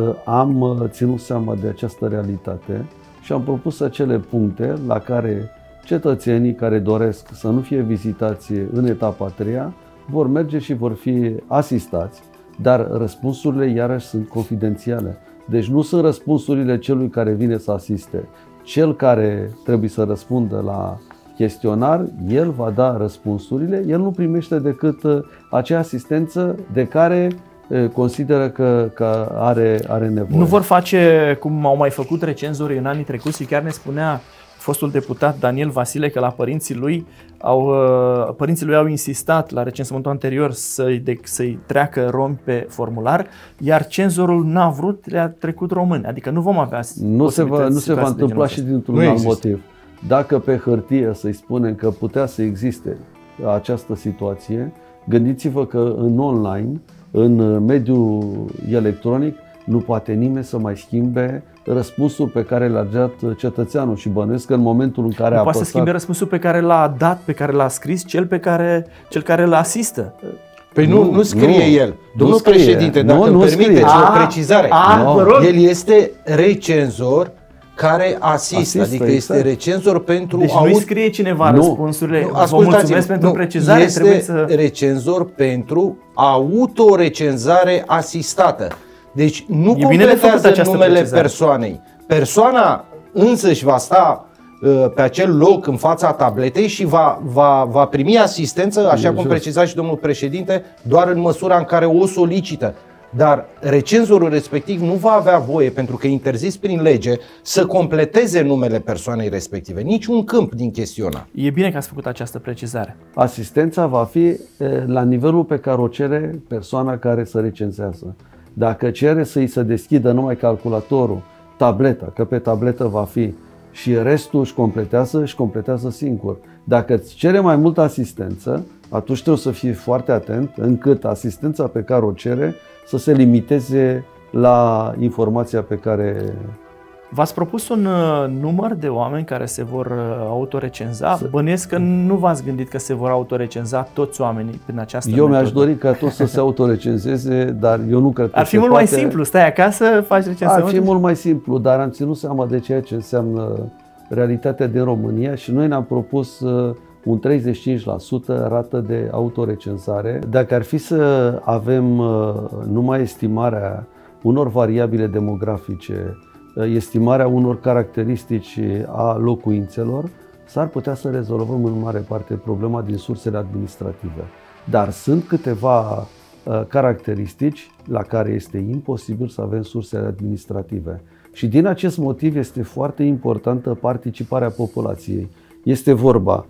am ținut seama de această realitate și am propus acele puncte la care cetățenii care doresc să nu fie vizitați în etapa a treia vor merge și vor fi asistați, dar răspunsurile iarăși sunt confidențiale. Deci nu sunt răspunsurile celui care vine să asiste. Cel care trebuie să răspundă la chestionar, el va da răspunsurile, el nu primește decât acea asistență de care consideră că, că are, are nevoie. Nu vor face cum au mai făcut recenzorii în anii trecuți și chiar ne spunea fostul deputat Daniel Vasile că la părinții lui au, părinții lui au insistat la recensământul anterior să-i, de, să-i treacă romi pe formular, iar cenzorul n-a vrut, le-a trecut români. Adică nu vom avea Nu se va, nu se va întâmpla și dintr-un alt motiv. Dacă pe hârtie să-i spunem că putea să existe această situație, gândiți-vă că în online, în mediul electronic, nu poate nimeni să mai schimbe răspunsul pe care l-a dat cetățeanul și bănuiesc că în momentul în care nu a poate apăsat... să schimbe răspunsul pe care l-a dat, pe care l-a scris cel pe care, cel care îl asistă. Păi nu, nu scrie nu, el. Domnul scrie. președinte, dacă nu, îmi nu permiteți scrie. o precizare, A, no. vă rog. El este recenzor care asistă, Asistă, adică exact. este recenzor pentru... Deci aut... nu-i scrie cineva nu, răspunsurile, nu, vă mulțumesc pentru nu, precizare. Este trebuie să... recenzor pentru autorecenzare asistată. Deci nu E bine de făcut completează această numele precizare. persoanei. Persoana însăși va sta uh, pe acel loc în fața tabletei și va, va, va primi asistență, așa E cum just. preciza și domnul președinte, doar în măsura în care o solicită. Dar recenzorul respectiv nu va avea voie, pentru că e interzis prin lege, să completeze numele persoanei respective. Niciun câmp din chestionar. E bine că ați făcut această precizare. Asistența va fi e, la nivelul pe care o cere persoana care se recenzează. Dacă cere să-i se deschidă numai calculatorul, tableta, că pe tabletă va fi, și restul își completează, își completează singur. Dacă îți cere mai multă asistență, atunci trebuie să fii foarte atent încât asistența pe care o cere să se limiteze la informația pe care... V-ați propus un uh, număr de oameni care se vor uh, autorecenza? Bănuiesc că nu v-ați gândit că se vor autorecenza toți oamenii prin această Eu metodă. mi-aș dori ca toți să se autorecenzeze, dar eu nu cred că Ar fi se mult poate. mai simplu, stai acasă, faci recensământ. Ar fi mult mai simplu, dar am ținut seama de ceea ce înseamnă realitatea din România și noi ne-am propus un treizeci și cinci la sută rată de autorecenzare. Dacă ar fi să avem numai estimarea unor variabile demografice, estimarea unor caracteristici a locuințelor, s-ar putea să rezolvăm în mare parte problema din sursele administrative. Dar sunt câteva caracteristici la care este imposibil să avem sursele administrative. Și din acest motiv este foarte importantă participarea populației. Este vorba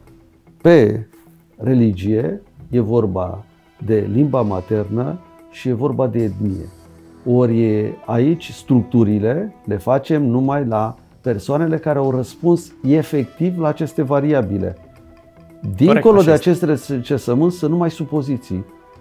pe religie, e vorba de limba maternă și e vorba de etnie. Ori aici structurile le facem numai la persoanele care au răspuns efectiv la aceste variabile. Dincolo de acest recensământ sunt numai supoziții.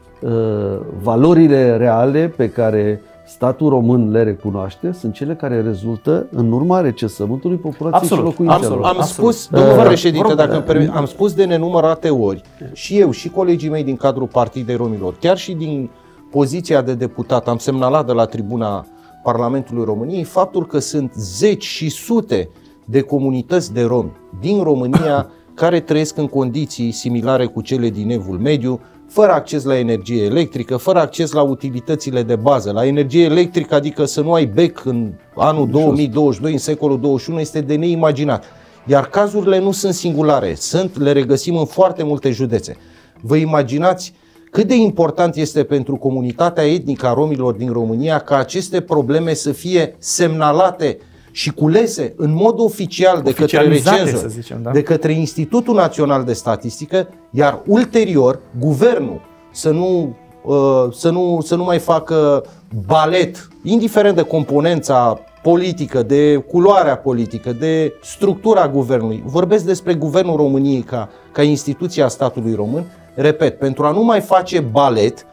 Valorile reale pe care statul român le recunoaște sunt cele care rezultă în urma recensământului populației Absolut, și locuințelor. absolut. Am Absolut. spus, domnul Uh, președinte, rog, dacă da. îmi permit, am spus de nenumărate ori, și eu, și colegii mei din cadrul Partidei Romilor, chiar și din poziția de deputat, am semnalat de la tribuna Parlamentului României faptul că sunt zeci și sute de comunități de romi din România care trăiesc în condiții similare cu cele din Evul Mediu, fără acces la energie electrică, fără acces la utilitățile de bază. La energie electrică, adică să nu ai bec în anul două mii douăzeci și doi, în secolul douăzeci și unu, este de neimaginat. Iar cazurile nu sunt singulare, sunt, le regăsim în foarte multe județe. Vă imaginați cât de important este pentru comunitatea etnică a romilor din România ca aceste probleme să fie semnalate și culese în mod oficial de către recenzori, să zicem, da? de către Institutul Național de Statistică, iar ulterior guvernul să nu să nu, să nu mai facă balet, indiferent de componența politică, de culoarea politică, de structura guvernului. Vorbesc despre Guvernul României ca, ca instituția statului român. Repet, pentru a nu mai face balet,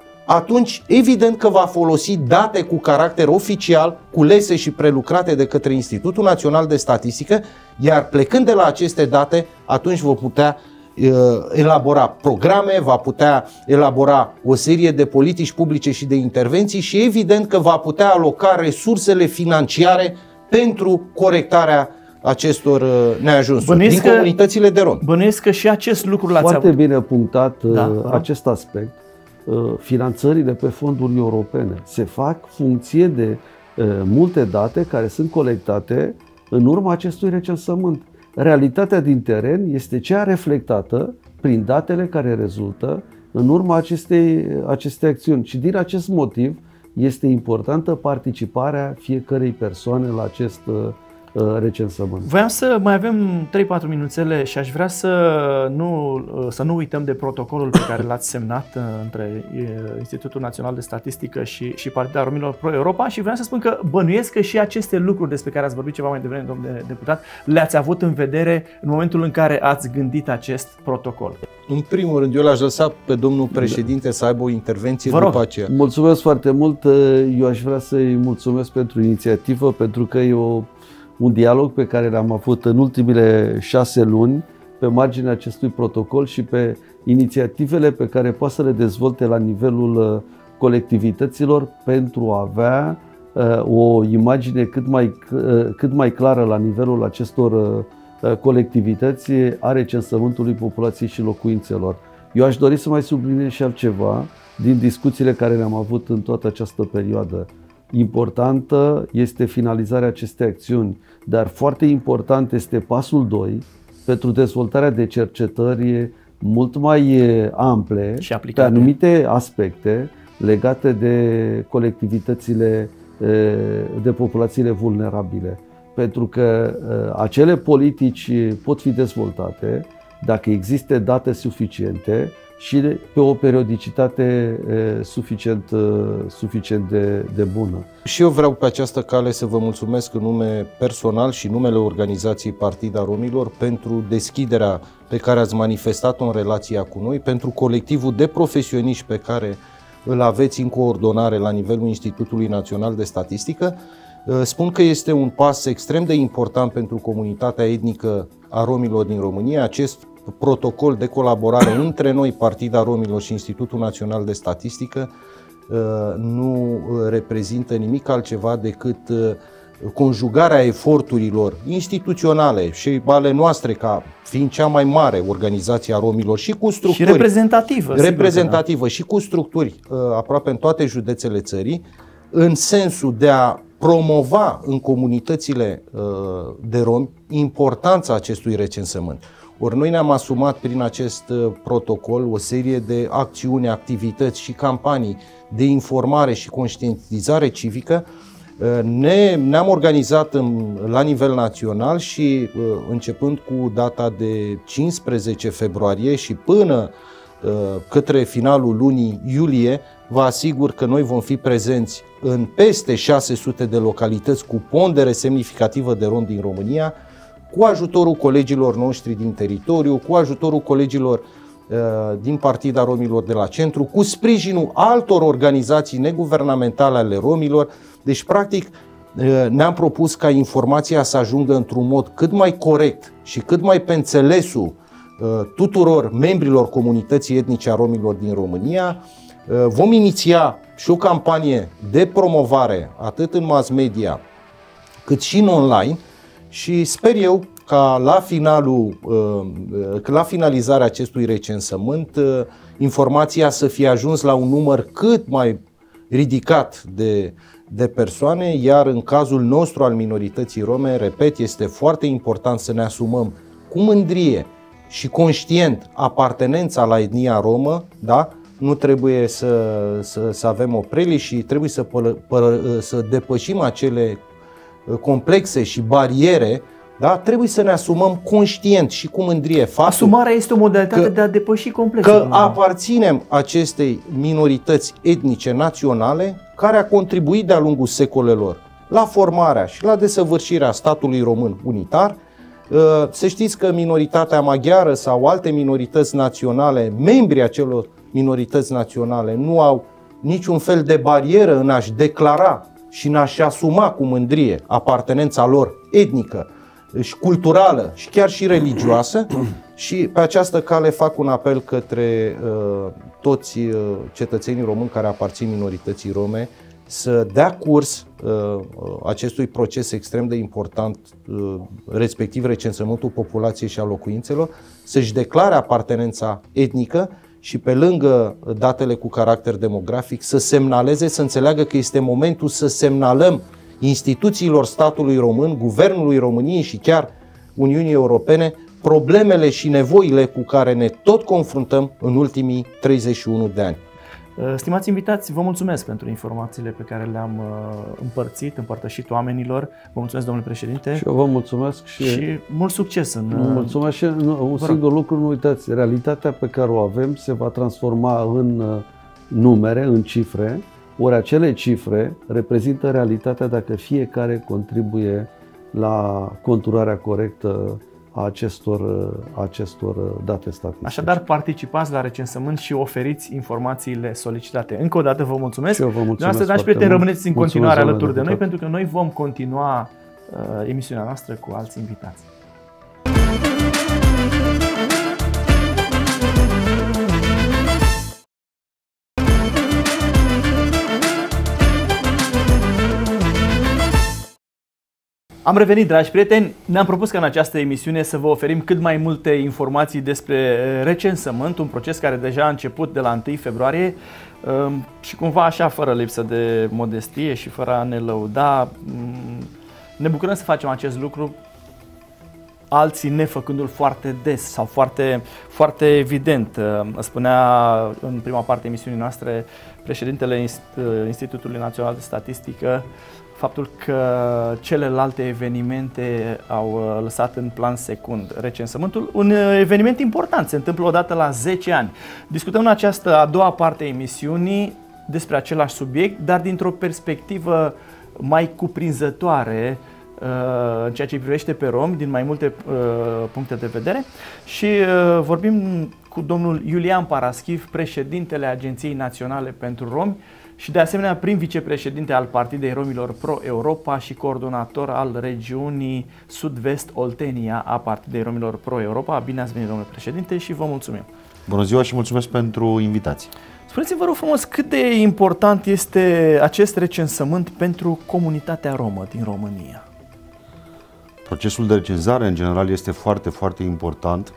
atunci evident că va folosi date cu caracter oficial, culese și prelucrate de către Institutul Național de Statistică, iar plecând de la aceste date, atunci vor putea uh, elabora programe, va putea elabora o serie de politici publice și de intervenții și evident că va putea aloca resursele financiare pentru corectarea acestor neajunsuri bănuiesc din comunitățile de romi. Bănuiesc că și acest lucru l-ați Foarte avut. bine punctat da, acest aspect. Finanțările pe fonduri europene se fac funcție de multe date care sunt colectate în urma acestui recensământ. Realitatea din teren este cea reflectată prin datele care rezultă în urma acestei, acestei acțiuni și din acest motiv este importantă participarea fiecărei persoane la acest recensământ. Voiam să mai avem trei patru minuțele și aș vrea să nu, să nu uităm de protocolul pe care l-ați semnat între Institutul Național de Statistică și, și Partida Romilor Pro-Europa și vreau să spun că bănuiesc că și aceste lucruri despre care ați vorbit ceva mai devreme, domnule deputat, le-ați avut în vedere în momentul în care ați gândit acest protocol. În primul rând, eu l-aș lăsa pe domnul președinte să aibă o intervenție după aceea. Mulțumesc foarte mult. Eu aș vrea să-i mulțumesc pentru inițiativă, pentru că e o un dialog pe care l-am avut în ultimile șase luni pe marginea acestui protocol și pe inițiativele pe care poate să le dezvolte la nivelul colectivităților pentru a avea uh, o imagine cât mai, uh, cât mai clară la nivelul acestor uh, colectivități a recensământului populației și locuințelor. Eu aș dori să mai subliniez și altceva din discuțiile care le-am avut în toată această perioadă. Importantă este finalizarea acestei acțiuni, dar foarte important este pasul doi pentru dezvoltarea de cercetări mult mai ample și aplicate pe anumite aspecte legate de colectivitățile, de populațiile vulnerabile. Pentru că acele politici pot fi dezvoltate dacă există date suficiente și pe o periodicitate suficient, suficient de, de bună. Și eu vreau pe această cale să vă mulțumesc în nume personal și numele organizației Partida Romilor pentru deschiderea pe care ați manifestat-o în relația cu noi, pentru colectivul de profesioniști pe care îl aveți în coordonare la nivelul Institutului Național de Statistică. Spun că este un pas extrem de important pentru comunitatea etnică a romilor din România, acest protocol de colaborare între noi, Partida Romilor și Institutul Național de Statistică, nu reprezintă nimic altceva decât conjugarea eforturilor instituționale și ale noastre ca fiind cea mai mare organizație a romilor și cu structuri și reprezentativă, reprezentativă și cu structuri aproape în toate județele țării, în sensul de a promova în comunitățile de romi importanța acestui recensământ. Ori noi ne-am asumat prin acest protocol o serie de acțiuni, activități și campanii de informare și conștientizare civică. Ne, ne-am organizat în, la nivel național și începând cu data de cincisprezece februarie și până către finalul lunii iulie, vă asigur că noi vom fi prezenți în peste șase sute de localități cu pondere semnificativă de romi din România, cu ajutorul colegilor noștri din teritoriu, cu ajutorul colegilor uh, din Partida Romilor de la centru, cu sprijinul altor organizații neguvernamentale ale romilor. Deci, practic, uh, ne-am propus ca informația să ajungă într-un mod cât mai corect și cât mai pe înțelesul uh, tuturor membrilor comunității etnice a romilor din România. Uh, vom iniția și o campanie de promovare, atât în mass media, cât și în online, și sper eu ca la finalul, la finalizarea acestui recensământ, informația să fie ajuns la un număr cât mai ridicat de, de persoane, iar în cazul nostru al minorității rome, repet, este foarte important să ne asumăm cu mândrie și conștient apartenența la etnia romă, da? Nu trebuie să, să, să avem opreli și trebuie să, păl, păl, să depășim acele complexe și bariere Da? Trebuie să ne asumăm conștient și cu mândrie faptul Asumarea este o modalitate că, de a depăși complexul. că aparținem acestei minorități etnice naționale care a contribuit de-a lungul secolelor la formarea și la desăvârșirea statului român unitar. Să știți că minoritatea maghiară sau alte minorități naționale, membrii acelor minorități naționale, nu au niciun fel de barieră în a-și declara și în a-și asuma cu mândrie apartenența lor etnică și culturală și chiar și religioasă. Și pe această cale fac un apel către uh, toți uh, cetățenii români care aparțin minorității rome să dea curs uh, acestui proces extrem de important, uh, respectiv recensământul populației și a locuințelor, să-și declare apartenența etnică și pe lângă datele cu caracter demografic să semnaleze, să înțeleagă că este momentul să semnalăm instituțiilor statului român, Guvernului României și chiar Uniunii Europene problemele și nevoile cu care ne tot confruntăm în ultimii treizeci și unu de ani. Stimați invitați, vă mulțumesc pentru informațiile pe care le-am împărțit, împărtășit oamenilor. Vă mulțumesc, domnule președinte. Și eu vă mulțumesc și, și mult succes în... Mulțumesc și un singur lucru, nu uitați, realitatea pe care o avem se va transforma în numere, în cifre, ori acele cifre reprezintă realitatea dacă fiecare contribuie la conturarea corectă a acestor, a acestor date statistice. Așadar, participați la recensământ și oferiți informațiile solicitate. Încă o dată vă mulțumesc. Și eu vă mulțumesc. Dumneavoastră, dragi prieteni, rămâneți în continuare alături de noi, pentru că noi vom continua uh, emisiunea noastră cu alți invitați. Am revenit, dragi prieteni, ne-am propus ca în această emisiune să vă oferim cât mai multe informații despre recensământ, un proces care deja a început de la întâi februarie și cumva așa, fără lipsă de modestie și fără a ne lăuda, ne bucurăm să facem acest lucru, alții nefăcându-l foarte des sau foarte, foarte evident. Spunea în prima parte a emisiunii noastre președintele Institutului Național de Statistică faptul că celelalte evenimente au lăsat în plan secund recensământul. Un eveniment important, se întâmplă odată la zece ani. Discutăm în această a doua parte a emisiunii despre același subiect, dar dintr-o perspectivă mai cuprinzătoare în ceea ce privește pe romi, din mai multe puncte de vedere. Și vorbim cu domnul Iulian Paraschiv, președintele Agenției Naționale pentru Romi, și de asemenea prim vicepreședinte al Partidei Romilor Pro-Europa și coordonator al regiunii Sud-Vest Oltenia a Partidei Romilor Pro-Europa. Bine ați venit, domnule președinte, și vă mulțumim. Bună ziua și mulțumesc pentru invitație. Spuneți-mi, vă rog frumos, cât de important este acest recensământ pentru comunitatea romă din România? Procesul de recenzare, în general, este foarte, foarte important,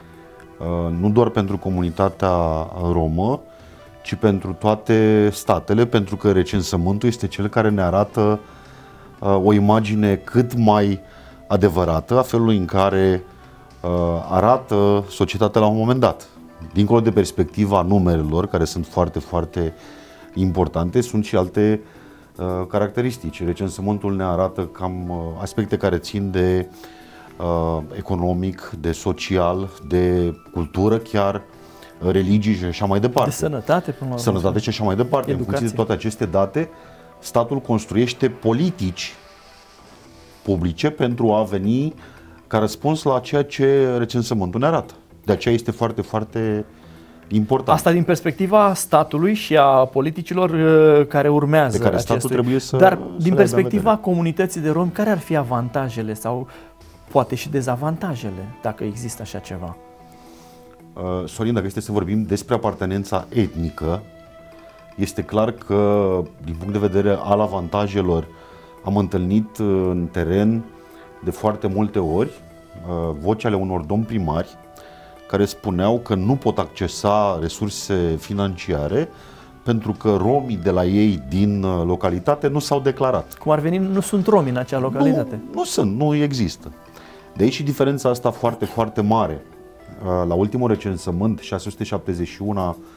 nu doar pentru comunitatea romă, ci pentru toate statele, pentru că recensământul este cel care ne arată uh, o imagine cât mai adevărată a felului în care uh, arată societatea la un moment dat. Dincolo de perspectiva numerelor, care sunt foarte, foarte importante, sunt și alte uh, caracteristici. Recensământul ne arată cam uh, aspecte care țin de uh, economic, de social, de cultură chiar, religii și așa mai departe. De sănătate, până la urmă. Sănătate și așa mai departe. Educație. În funcție de toate aceste date, statul construiește politici publice pentru a veni ca răspuns la ceea ce recensământul ne arată. De aceea este foarte, foarte important. Asta din perspectiva statului și a politicilor care urmează de care statul acestui. trebuie să Dar să din perspectiva comunității de romi, care ar fi avantajele sau poate și dezavantajele, dacă există așa ceva? Uh, Sorin, dacă este să vorbim despre apartenența etnică, este clar că, din punct de vedere al avantajelor, am întâlnit în teren de foarte multe ori uh, voci ale unor domni primari care spuneau că nu pot accesa resurse financiare pentru că romii de la ei din localitate nu s-au declarat. Cum ar veni, nu sunt romi în acea localitate. Nu, nu sunt, nu există. De aici și diferența asta foarte, foarte mare. La ultimul recensământ, șase sute șaptezeci și unu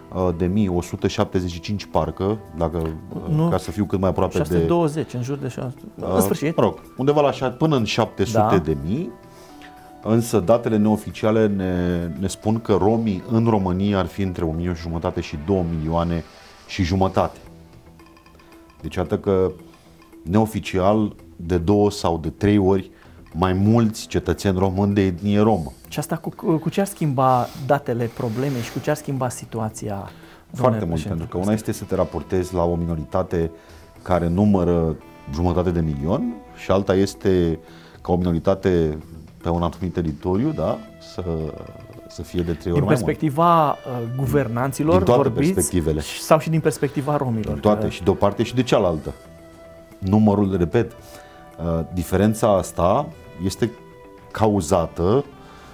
de mii, o sută șaptezeci și cinci parcă, dacă, nu, ca să fiu cât mai aproape șase sute douăzeci, de... în jur de șase sute. Uh, în sfârșit. Mă rog, undeva la până în șapte sute da. de mii, însă datele neoficiale ne, ne spun că romii în România ar fi între un milion și jumătate și două milioane și jumătate. Deci atât că neoficial de două sau de trei ori mai mulți cetățeni români de etnie romă. Și asta cu, cu ce ar schimba datele probleme și cu ce ar schimba situația? Foarte mult, pentru că una este să te raportezi la o minoritate care numără jumătate de milion și alta este ca o minoritate pe un anumit teritoriu, da, să, să fie de trei ori din mai perspectiva mult. Guvernanților din toate vorbiți, perspectivele. Sau și din perspectiva romilor? Din toate, că... și de o parte și de cealaltă. Numărul, repet, diferența asta este cauzată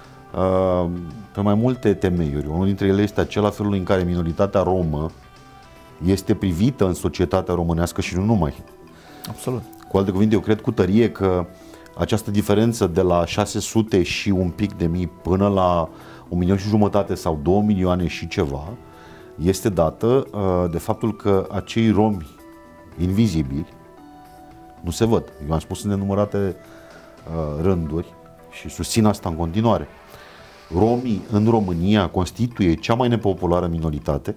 pe mai multe temeiuri. Unul dintre ele este acela felul în care minoritatea romă este privită în societatea românească și nu numai. Absolut. Cu alte cuvinte, eu cred cu tărie că această diferență de la șase sute și un pic de mii până la un milion și jumătate sau două milioane și ceva este dată de faptul că acei romi invizibili nu se văd. Eu am spus în nenumărate uh, rânduri și susțin asta în continuare. Romii în România constituie cea mai nepopulară minoritate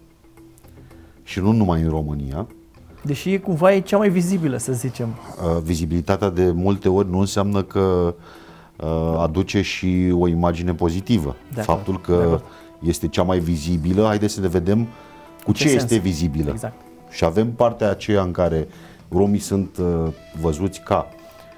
și nu numai în România. Deși cumva e cea mai vizibilă, să zicem. Uh, vizibilitatea de multe ori nu înseamnă că uh, aduce și o imagine pozitivă. De Faptul că este cea mai vizibilă, haideți să ne vedem cu ce, ce este vizibilă. Exact. Și avem partea aceea în care romii sunt uh, văzuți ca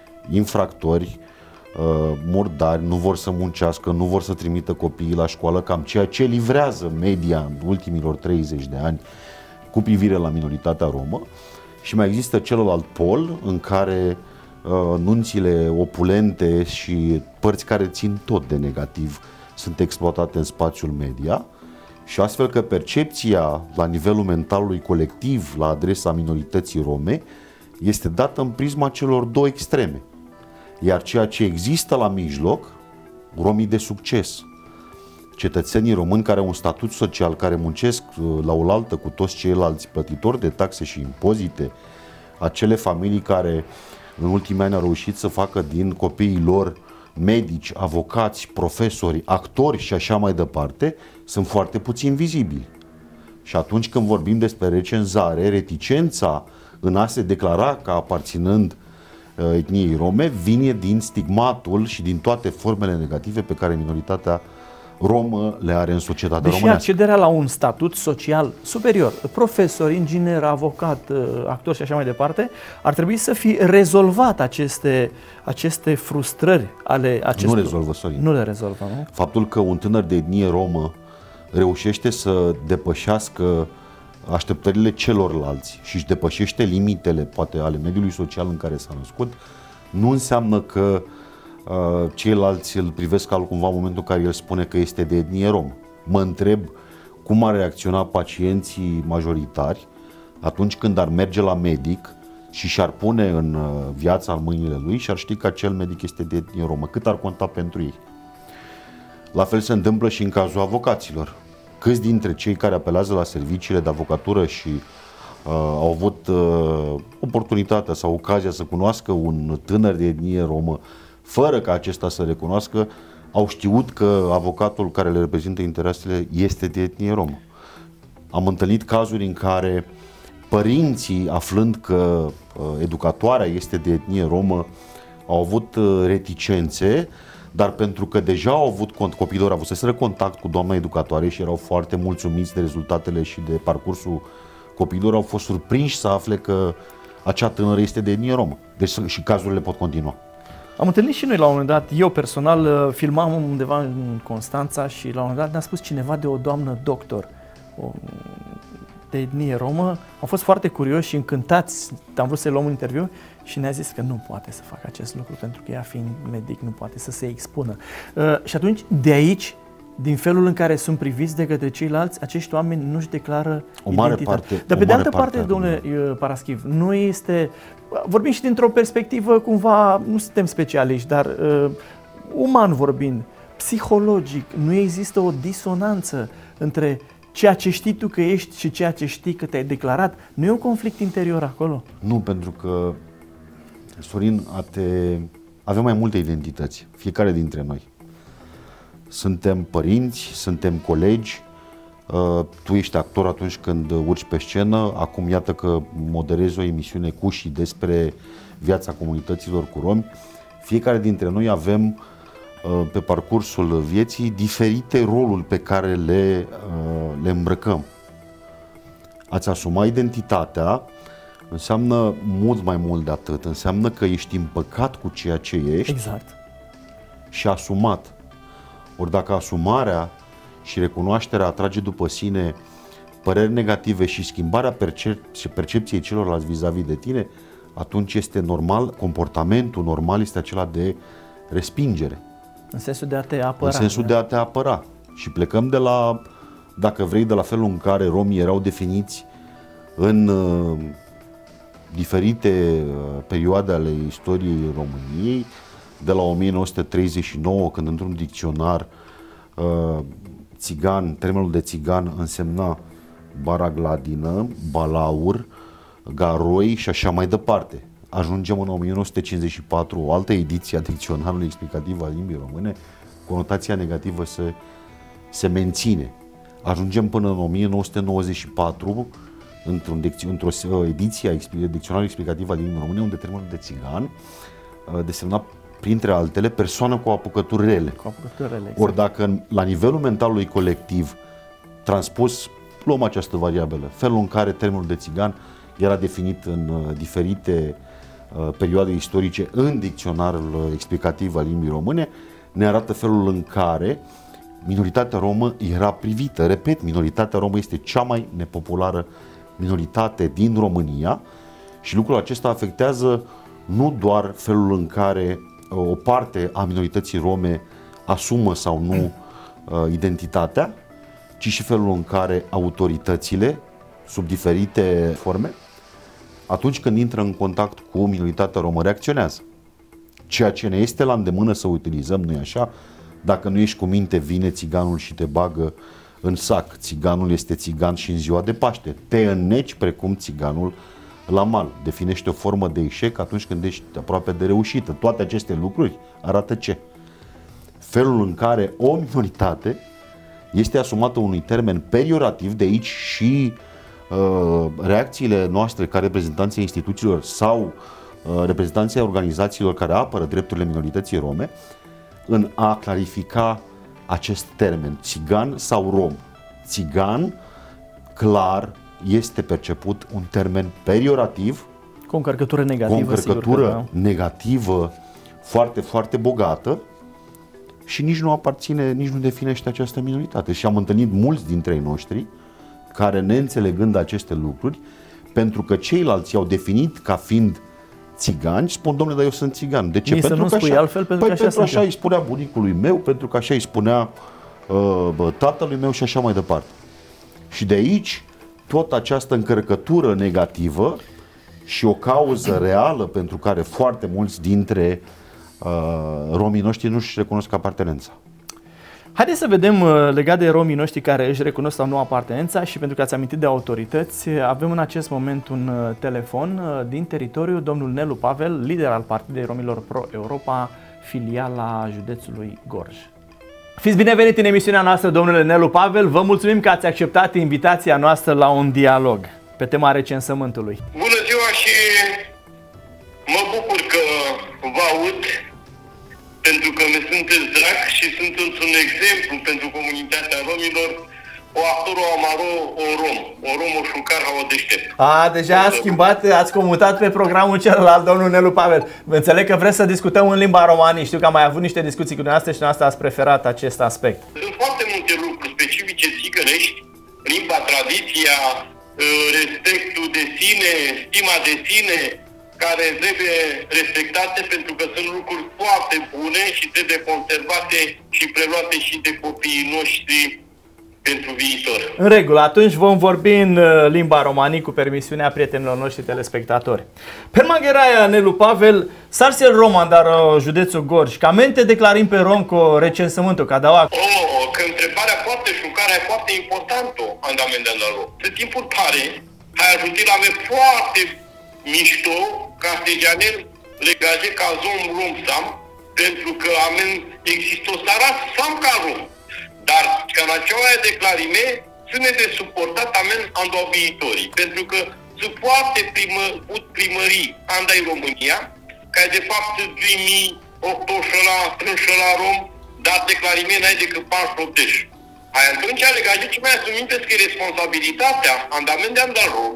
infractori, uh, murdari, nu vor să muncească, nu vor să trimită copiii la școală, cam ceea ce livrează media în ultimilor treizeci de ani cu privire la minoritatea romă. Și mai există celălalt pol în care uh, nunțile opulente și părți care țin tot de negativ sunt exploatate în spațiul media și astfel că percepția la nivelul mentalului colectiv la adresa minorității rome este dată în prisma celor două extreme. Iar ceea ce există la mijloc, romii de succes, cetățenii români care au un statut social, care muncesc la oaltă cu toți ceilalți plătitori de taxe și impozite, acele familii care în ultimii ani au reușit să facă din copiii lor medici, avocați, profesori, actori și așa mai departe, sunt foarte puțin vizibili. Și atunci când vorbim despre recenzare, reticența în a se declara ca aparținând uh, etniei rome vine din stigmatul și din toate formele negative pe care minoritatea romă le are în societatea Deși românească. accederea la un statut social superior, profesor, inginer, avocat, actor și așa mai departe, ar trebui să fi rezolvat aceste, aceste frustrări ale acestor... Nu rezolvă, Sorin. Nu le rezolvă, nu? Faptul că un tânăr de etnie romă reușește să depășească așteptările celorlalți și își depășește limitele, poate, ale mediului social în care s-a născut, nu înseamnă că uh, ceilalți îl privesc altcumva în momentul în care el spune că este de etnie romă. Mă întreb cum ar reacționa pacienții majoritari atunci când ar merge la medic și și-ar pune în uh, viața în mâinile lui și ar ști că acel medic este de etnie romă. Cât ar conta pentru ei? La fel se întâmplă și în cazul avocaților. Câți dintre cei care apelează la serviciile de avocatură și uh, au avut uh, oportunitatea sau ocazia să cunoască un tânăr de etnie romă, fără ca acesta să recunoască, au știut că avocatul care le reprezintă interesele este de etnie romă. Am întâlnit cazuri în care părinții, aflând că uh, educatoarea este de etnie romă, au avut uh, reticențe, dar pentru că deja au avut copiilor, au avut contact cu doamna educatoare și erau foarte mulțumiți de rezultatele și de parcursul copiilor, au fost surprinși să afle că acea tânără este de etnie romă. Deci și cazurile pot continua. Am întâlnit și noi la un moment dat, eu personal filmam undeva în Constanța și la un moment dat ne-a spus cineva de o doamnă doctor o, de etnie romă. Am fost foarte curioși și încântați, am vrut să-i luăm un interviu și ne-a zis că nu poate să facă acest lucru pentru că ea fiind medic nu poate să se expună. Uh, și atunci, de aici, din felul în care sunt priviți de către ceilalți, acești oameni nu-și declară o mare identitate. Parte, Dar pe de altă parte, parte, domnule Paraschiv, nu este... Vorbim și dintr-o perspectivă, cumva, nu suntem specialiști, dar uh, uman vorbind, psihologic, nu există o disonanță între ceea ce știi tu că ești și ceea ce știi că te-ai declarat, nu e un conflict interior acolo? Nu, pentru că, Sorin, te... avem mai multe identități, fiecare dintre noi. Suntem părinți, suntem colegi, uh, tu ești actor atunci când urci pe scenă, acum iată că moderezi o emisiune cu și despre viața comunităților cu romi. Fiecare dintre noi avem uh, pe parcursul vieții diferite roluri pe care le, uh, le îmbrăcăm. A-ți asuma identitatea înseamnă mult mai mult de atât, înseamnă că ești împăcat cu ceea ce ești. Exact. Și asumat. Ori dacă asumarea și recunoașterea atrage după sine păreri negative și schimbarea percep- percepției celorlalți vis-a-vis de tine, atunci este normal, comportamentul normal este acela de respingere. În sensul de a te apăra. În sensul de a te apăra. Și plecăm de la, dacă vrei, de la felul în care romii erau definiți în uh, diferite uh, perioade ale istoriei României, de la o mie nouă sute treizeci și nouă, când într-un dicționar uh, țigan, termenul de țigan însemna baragladină, balaur, garoi și așa mai departe. Ajungem în o mie nouă sute cincizeci și patru, o altă ediție a dicționarului explicativ al limbii române, conotația negativă se, se menține. Ajungem până în o mie nouă sute nouăzeci și patru, într-un, într-o ediție a dicționarului explicativ al limbii române, unde termenul de țigan desemna, printre altele, persoană cu apucături rele. Cu apucături rele, exact. Ori dacă la nivelul mentalului colectiv transpus, luăm această variabilă, felul în care termenul de țigan era definit în uh, diferite uh, perioade istorice în dicționarul explicativ al limbii române, ne arată felul în care minoritatea romă era privită. Repet, minoritatea romă este cea mai nepopulară minoritate din România și lucrul acesta afectează nu doar felul în care uh, o parte a minorității rome asumă sau nu uh, identitatea, ci și felul în care autoritățile, sub diferite forme, atunci când intră în contact cu minoritatea romă, reacționează. Ceea ce ne este la îndemână să utilizăm, nu-i așa? Dacă nu ești cu minte, vine țiganul și te bagă în sac. Țiganul este țigan și în ziua de Paște. Te înneci precum țiganul la mal. Definește o formă de eșec atunci când ești aproape de reușită. Toate aceste lucruri arată ce? Felul în care o minoritate este asumată unui termen periorativ, de aici și uh, reacțiile noastre ca reprezentanții instituțiilor sau uh, reprezentanții organizațiilor care apără drepturile minorității rome în a clarifica acest termen, țigan sau rom. Țigan, clar, este perceput un termen periorativ, cu o încărcătură negativă, cu o încărcătură sigur că da. negativă foarte, foarte bogată, și nici nu aparține, nici nu definește această minoritate. Și am întâlnit mulți dintre ei noștri care, neînțelegând aceste lucruri, pentru că ceilalți i-au definit ca fiind țigani, spun, domnule, dar eu sunt țigan. De ce? Mie pentru să că nu spui așa, altfel, pentru păi că așa, pentru așa eu. îi spunea bunicului meu, pentru că așa îi spunea uh, bă, tatălui meu și așa mai departe. Și de aici, tot această încărcătură negativă și o cauză reală pentru care foarte mulți dintre Uh, romii noștri nu-și recunosc apartenența. Haideți să vedem, legat de romii noștri care își recunosc sau nu apartenența, și pentru că ați amintit de autorități, avem în acest moment un telefon din teritoriu, domnul Nelu Pavel, lider al Partidei Romilor Pro-Europa, filiala județului Gorj. Fiți binevenit în emisiunea noastră, domnule Nelu Pavel, vă mulțumim că ați acceptat invitația noastră la un dialog pe tema recensământului. Bună ziua și mă bucur că vă aud, pentru că mi sunteți drag și sunteți un exemplu pentru comunitatea romilor, o actorul amaro, o rom, o rom, o șucar, o deștept. A, deja ați schimbat, ați comutat pe programul celălalt, domnul Nelu Pavel. Înțeleg că vreți să discutăm în limba romani. Știu că am mai avut niște discuții cu dumneavoastră și dumneavoastră ați preferat acest aspect. Sunt foarte multe lucruri specifice țigănești, limba, tradiția, respectul de sine, stima de sine, care trebuie respectate, pentru că sunt lucruri foarte bune și trebuie conservate și preluate și de copiii noștri pentru viitor. În regulă, atunci vom vorbi în limba romani cu permisiunea prietenilor noștri telespectatori. Per mageraia Nelu Pavel, sarsel roman, dar județul Gorj, camente declarim pe rom cu recensământul, ca daua. Oh, că întrebarea foarte șucare, hai foarte importantă, andament de andalro. Sunt timpuri care, hai ajutit la me foarte mișto, ca stejanel legaje ca zon rom sam, pentru că amen există o sara sam ca rom. Dar, ca în acea declarime, sunt de suportat amen ando viitorii, pentru că sunt foarte primă, primării andai România, care de fapt primi octoșăla, strânșăla rom, dar declarime n-ai decât pași proteși. Hai atunci legaje ce mai asumintesc că responsabilitatea andament de andal rom,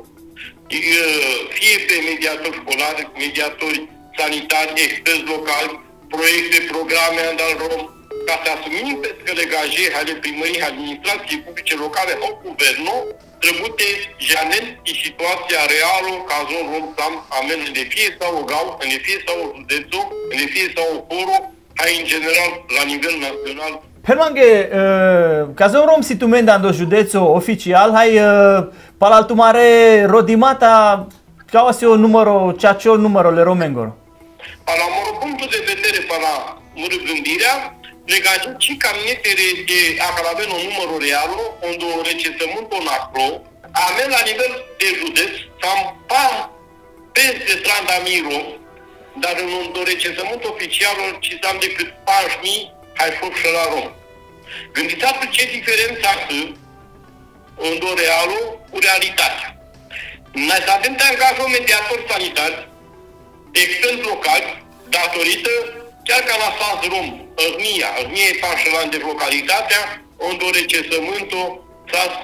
fie pe mediatori școlari, mediatori sanitari, experți locali, proiecte, programe andal rom, ca să asumim că legaje ale primării, administrației publice locale sau guvernul, trebuie janel și situația reală ca zon rom sam amen de fie sau o gau, de fie sau o județo, de fie sau o foro, hai în general la nivel național. Hermange, ca zon rom situmen dando județo oficial, hai palaltu mare rodimata ca o numero, ceacio numero le romengor. La punctul de vedere para mără gândirea, legaje și camionetere de acalaben un număr real, unde o recensământ un acro, amen la nivel de județ, am pa peste trenta mii, dar în un recensământ oficial, ci am decât pași mii, hai fost și la rom. Gândiți-vă ce diferență are în do realul cu realitatea. Noi să avem de angajat mediator sanitar, experți locali, datorită chiar ca la sas rom, Ăgnia, Ăgnia e pașălan de localitatea, unde o recensământul sas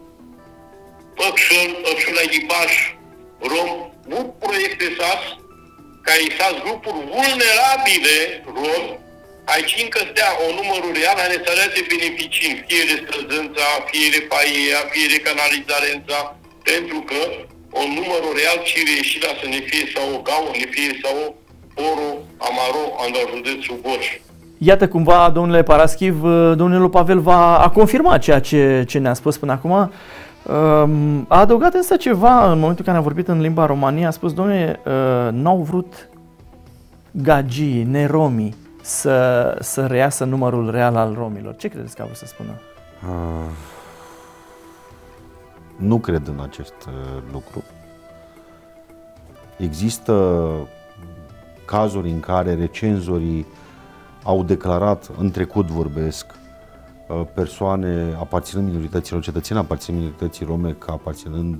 Ăcșăl, Ăcșăl echipaș rom, grup proiecte sas, ca e sas grupuri vulnerabile rom, aici încă stea o numărul real a nesărate beneficii, fie de străzânța, fie de paia, fie de canalizarența, pentru că un numărul real și reieșirea să ne fie sau o gau, ne fie sau o oro, amaro, andal județul Gorj. Iată cumva, domnule Paraschiv, domnul Pavel va a confirmat ceea ce, ce ne-a spus până acum. A adăugat însă ceva în momentul în care a vorbit în limba România, a spus, domnule, n-au vrut gagii, neromii să, să reiasă numărul real al romilor. Ce credeți că a vrut să spună? Uh, nu cred în acest uh, lucru. Există cazuri în care recenzorii au declarat, în trecut vorbesc, persoane aparținând minorităților, cetățeni aparținând minorității rome ca aparținând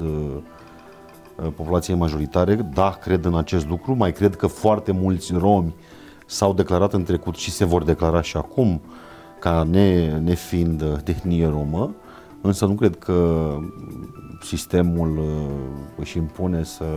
populației majoritare. Da, cred în acest lucru. Mai cred că foarte mulți romi s-au declarat în trecut și se vor declara și acum ca ne, nefiind de etnie romă, însă nu cred că sistemul își impune să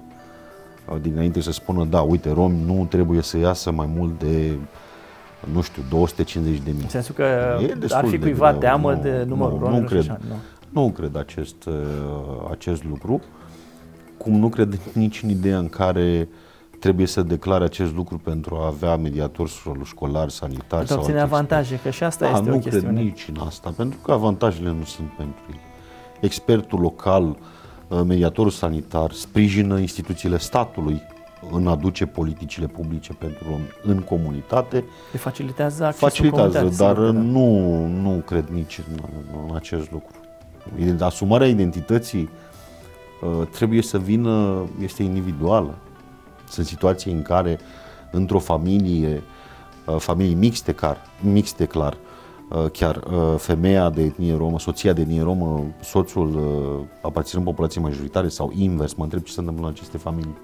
dinainte să spună, da, uite, romi nu trebuie să iasă mai mult de, nu știu, două sute cincizeci de mii. În sensul că ar fi cuiva de teamă nu, de numărul nu, romilor nu cred, și așa, nu. Nu cred acest, acest lucru, cum nu cred nici în ideea în care trebuie să declare acest lucru pentru a avea mediatori școlari, sanitari. Pentru a obține avantaje, că și asta da, este nu o chestiune. Nu cred nici în asta, pentru că avantajele nu sunt pentru ei. Expertul local, mediatorul sanitar, sprijină instituțiile statului în a aduce politicile publice pentru romi în comunitate. Le facilitează accesul Facilitează, dar nu, nu cred nici în, în acest lucru. Asumarea identității uh, trebuie să vină, este individuală. Sunt situații în care într-o familie, uh, familii mixte, car, mixte clar, uh, chiar uh, femeia de etnie romă, soția de etnie romă, soțul uh, aparținând populației majoritare sau invers, mă întreb ce se întâmplă în aceste familii.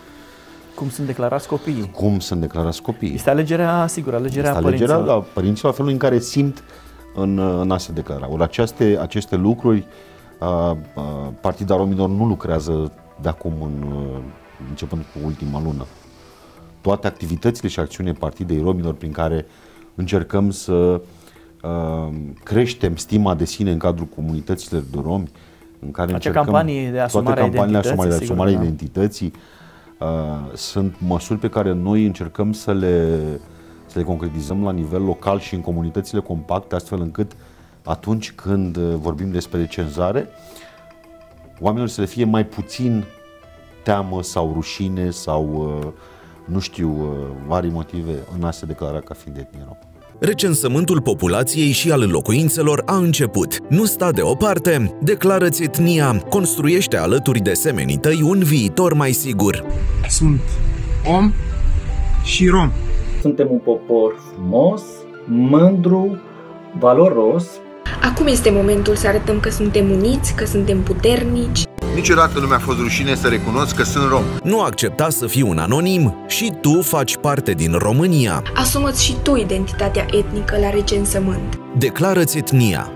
Cum sunt declarați copiii? Cum sunt declarați copiii? Este alegerea, sigur, alegerea este părinților. Alegerea, da, părinților, felul în care simt în, în a se declara. Ori aceste, aceste lucruri, a, a, Partida Romilor nu lucrează de acum, în, începând cu ultima lună. Toate activitățile și acțiunile Partidei Romilor prin care încercăm să a, creștem stima de sine în cadrul comunităților de romi, în care Acea încercăm campanii de asumare toate campaniile identității, asumare, de sigur, asumare da. identității, Uh, sunt măsuri pe care noi încercăm să le, să le concretizăm la nivel local și în comunitățile compacte, astfel încât atunci când vorbim despre recenzare, oamenilor să le fie mai puțin teamă sau rușine sau, uh, nu știu, uh, vari motive în a se declara ca fiind etnie romă. Recensământul populației și al locuințelor a început. Nu sta deoparte, declară-ți etnia, construiește alături de semenii tăi un viitor mai sigur. Sunt om și rom. Suntem un popor frumos, mândru, valoros. Acum este momentul să arătăm că suntem uniți, că suntem puternici. Niciodată nu mi-a fost rușine să recunosc că sunt rom. Nu accepta să fii un anonim și tu faci parte din România. Asumă-ți și tu identitatea etnică la recensământ. Declară-ți etnia.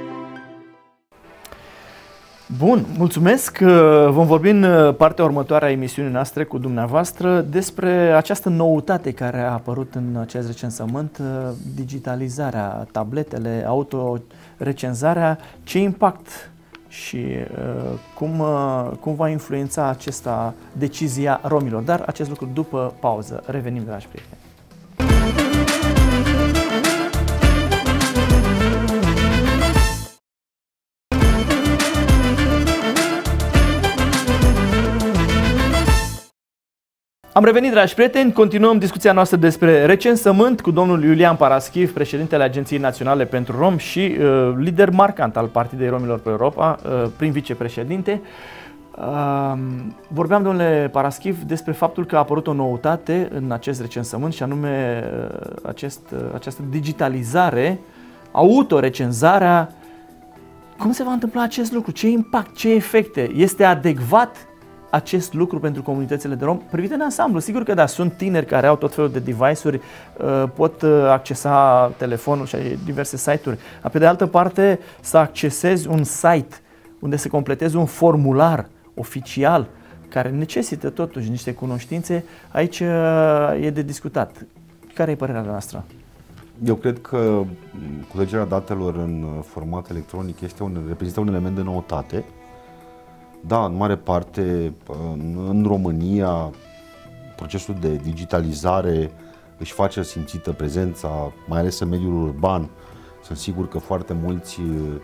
Bun, mulțumesc! Vom vorbi în partea următoare a emisiunii noastre cu dumneavoastră despre această noutate care a apărut în acest recensământ, digitalizarea, tabletele, autorecenzarea, ce impact și uh, cum, uh, cum va influența acesta decizia romilor. Dar acest lucru după pauză. Revenim, dragi prieteni. Am revenit, dragi prieteni, continuăm discuția noastră despre recensământ cu domnul Iulian Paraschiv, președintele Agenției Naționale pentru Rom și uh, lider marcant al Partidei Romilor pe Europa, uh, prim vicepreședinte. Uh, vorbeam, domnule Paraschiv, despre faptul că a apărut o noutate în acest recensământ și anume uh, acest, uh, această digitalizare, autorecenzarea. Cum se va întâmpla acest lucru? Ce impact? Ce efecte? Este adecvat acest lucru pentru comunitățile de rom? Privite în ansamblu, sigur că da, sunt tineri care au tot felul de device-uri, pot accesa telefonul și diverse site-uri. Pe de altă parte, să accesezi un site unde să completezi un formular oficial care necesită totuși niște cunoștințe, aici e de discutat. Care e părerea noastră? Eu cred că culegerea datelor în format electronic este un, reprezintă un element de noutate. Da, în mare parte, în România, procesul de digitalizare își face simțită prezența, mai ales în mediul urban. Sunt sigur că foarte mulți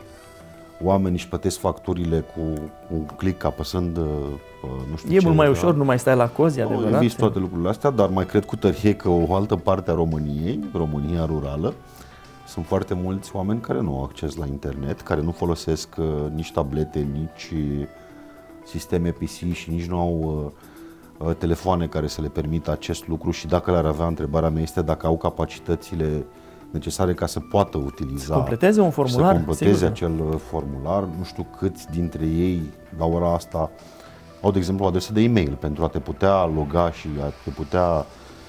oameni își plătesc facturile cu un click apăsând, nu știu E ce, mult mai da? ușor, nu mai stai la cozi, no, adevărat? Evit toate lucrurile astea, dar mai cred cu tărie că o altă parte a României, România rurală, sunt foarte mulți oameni care nu au acces la internet, care nu folosesc uh, nici tablete, nici sisteme P C și nici nu au uh, uh, telefoane care să le permită acest lucru și dacă le-ar avea, întrebarea mea este dacă au capacitățile necesare ca să poată utiliza, să completeze un formular, să completeze sigur. acel formular. Nu știu câți dintre ei la ora asta au, de exemplu, o adresă de e-mail pentru a te putea loga și a te putea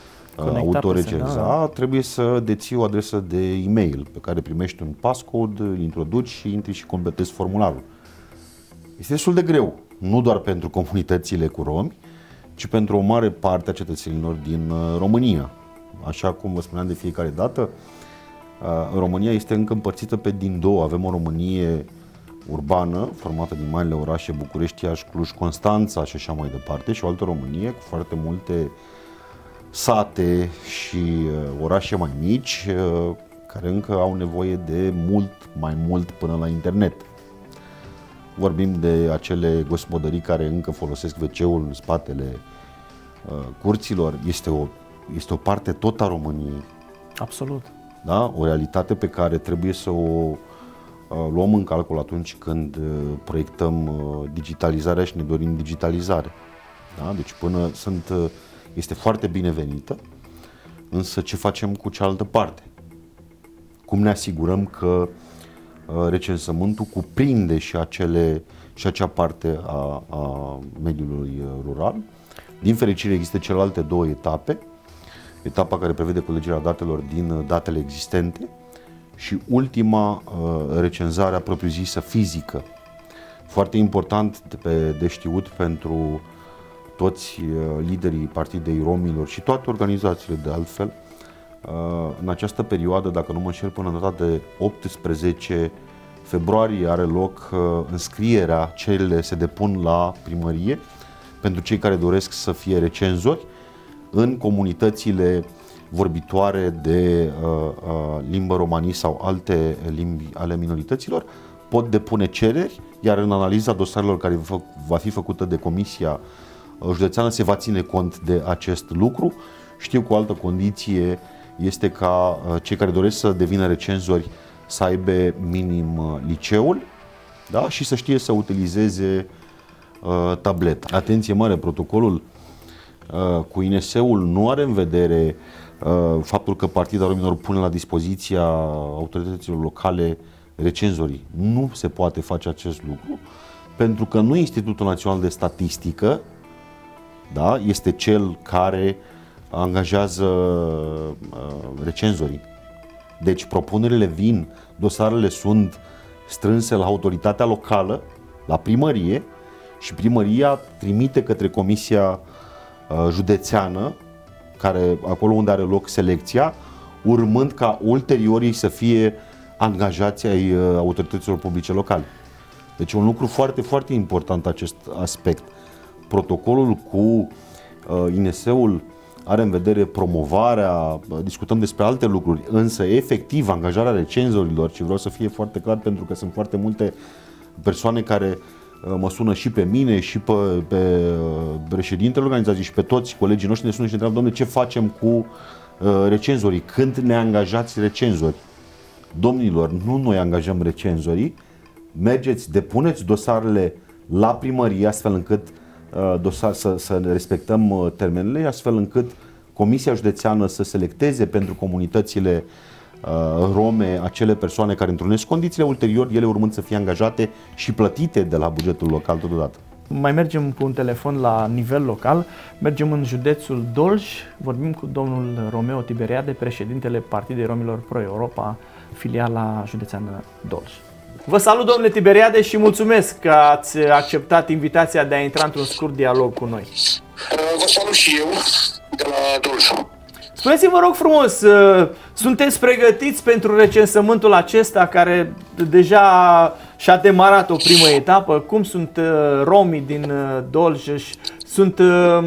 autorecenza, trebuie să deții o adresă de e-mail pe care primești un passcode, îl introduci și intri și completezi formularul. Este destul de greu, nu doar pentru comunitățile cu romi, ci pentru o mare parte a cetățenilor din România. Așa cum vă spuneam de fiecare dată, România este încă împărțită pe din două. Avem o Românie urbană, formată din marile orașe, București, Iași, Cluj, Constanța și așa mai departe, și o altă Românie cu foarte multe sate și orașe mai mici, care încă au nevoie de mult mai mult până la internet. Vorbim de acele gospodării care încă folosesc ve ce-ul în spatele curților. Este o, este o parte tot a României. Absolut. Da? O realitate pe care trebuie să o luăm în calcul atunci când proiectăm digitalizarea și ne dorim digitalizare. Da? Deci până sunt, este foarte binevenită, însă ce facem cu cealaltă parte? Cum ne asigurăm că recensământul cuprinde și, acele, și acea parte a, a mediului rural? Din fericire există celelalte două etape. Etapa care prevede culegerea datelor din datele existente și ultima, recenzarea propriu-zisă fizică. Foarte important de, de știut pentru toți liderii Partidei Romilor și toate organizațiile de altfel. În această perioadă, dacă nu mă înșel, până în data de optsprezece februarie are loc înscrierea, cererile se depun la primărie pentru cei care doresc să fie recenzori în comunitățile vorbitoare de uh, uh, limbă romani sau alte limbi ale minorităților, pot depune cereri, iar în analiza dosarelor care va fi făcută de Comisia Județeană se va ține cont de acest lucru. Știu că o altă condiție este ca cei care doresc să devină recenzori să aibă minim liceul, da? Și să știe să utilizeze uh, tableta. Atenție mare, protocolul uh, cu I N S E-ul nu are în vedere uh, faptul că Partida Romilor pune la dispoziția autorităților locale recenzorii. Nu se poate face acest lucru, pentru că nu Institutul Național de Statistică, da, este cel care angajează uh, recenzorii. Deci propunerile vin, dosarele sunt strânse la autoritatea locală, la primărie, și primăria trimite către Comisia uh, Județeană, care, acolo unde are loc selecția, urmând ca ulteriorii să fie angajați ai uh, autorităților publice locale. Deci un lucru foarte, foarte important acest aspect. Protocolul cu uh, I N S E-ul are în vedere promovarea, discutăm despre alte lucruri, însă efectiv angajarea recenzorilor, și vreau să fie foarte clar pentru că sunt foarte multe persoane care mă sună și pe mine și pe, pe președintele organizației și pe toți colegii noștri, ne sună și ne întreabă: domnule, ce facem cu recenzorii? Când ne angajați recenzori? Domnilor, nu noi angajăm recenzorii, mergeți, depuneți dosarele la primărie astfel încât dosar, să, să respectăm termenele, astfel încât Comisia Județeană să selecteze pentru comunitățile uh, rome acele persoane care întrunesc condițiile, ulterior ele urmând să fie angajate și plătite de la bugetul local totodată. Mai mergem cu un telefon la nivel local, mergem în județul Dolj, vorbim cu domnul Romeo Tiberiade, președintele Partidei Romilor Pro-Europa, filiala județeană Dolj. Vă salut, domnule Tiberiade, și mulțumesc că ați acceptat invitația de a intra într-un scurt dialog cu noi. Vă salut și eu de la Dolj. Spuneți-mi, vă rog frumos, sunteți pregătiți pentru recensământul acesta care deja și-a demarat o primă etapă? Cum sunt romii din Dolj? Sunt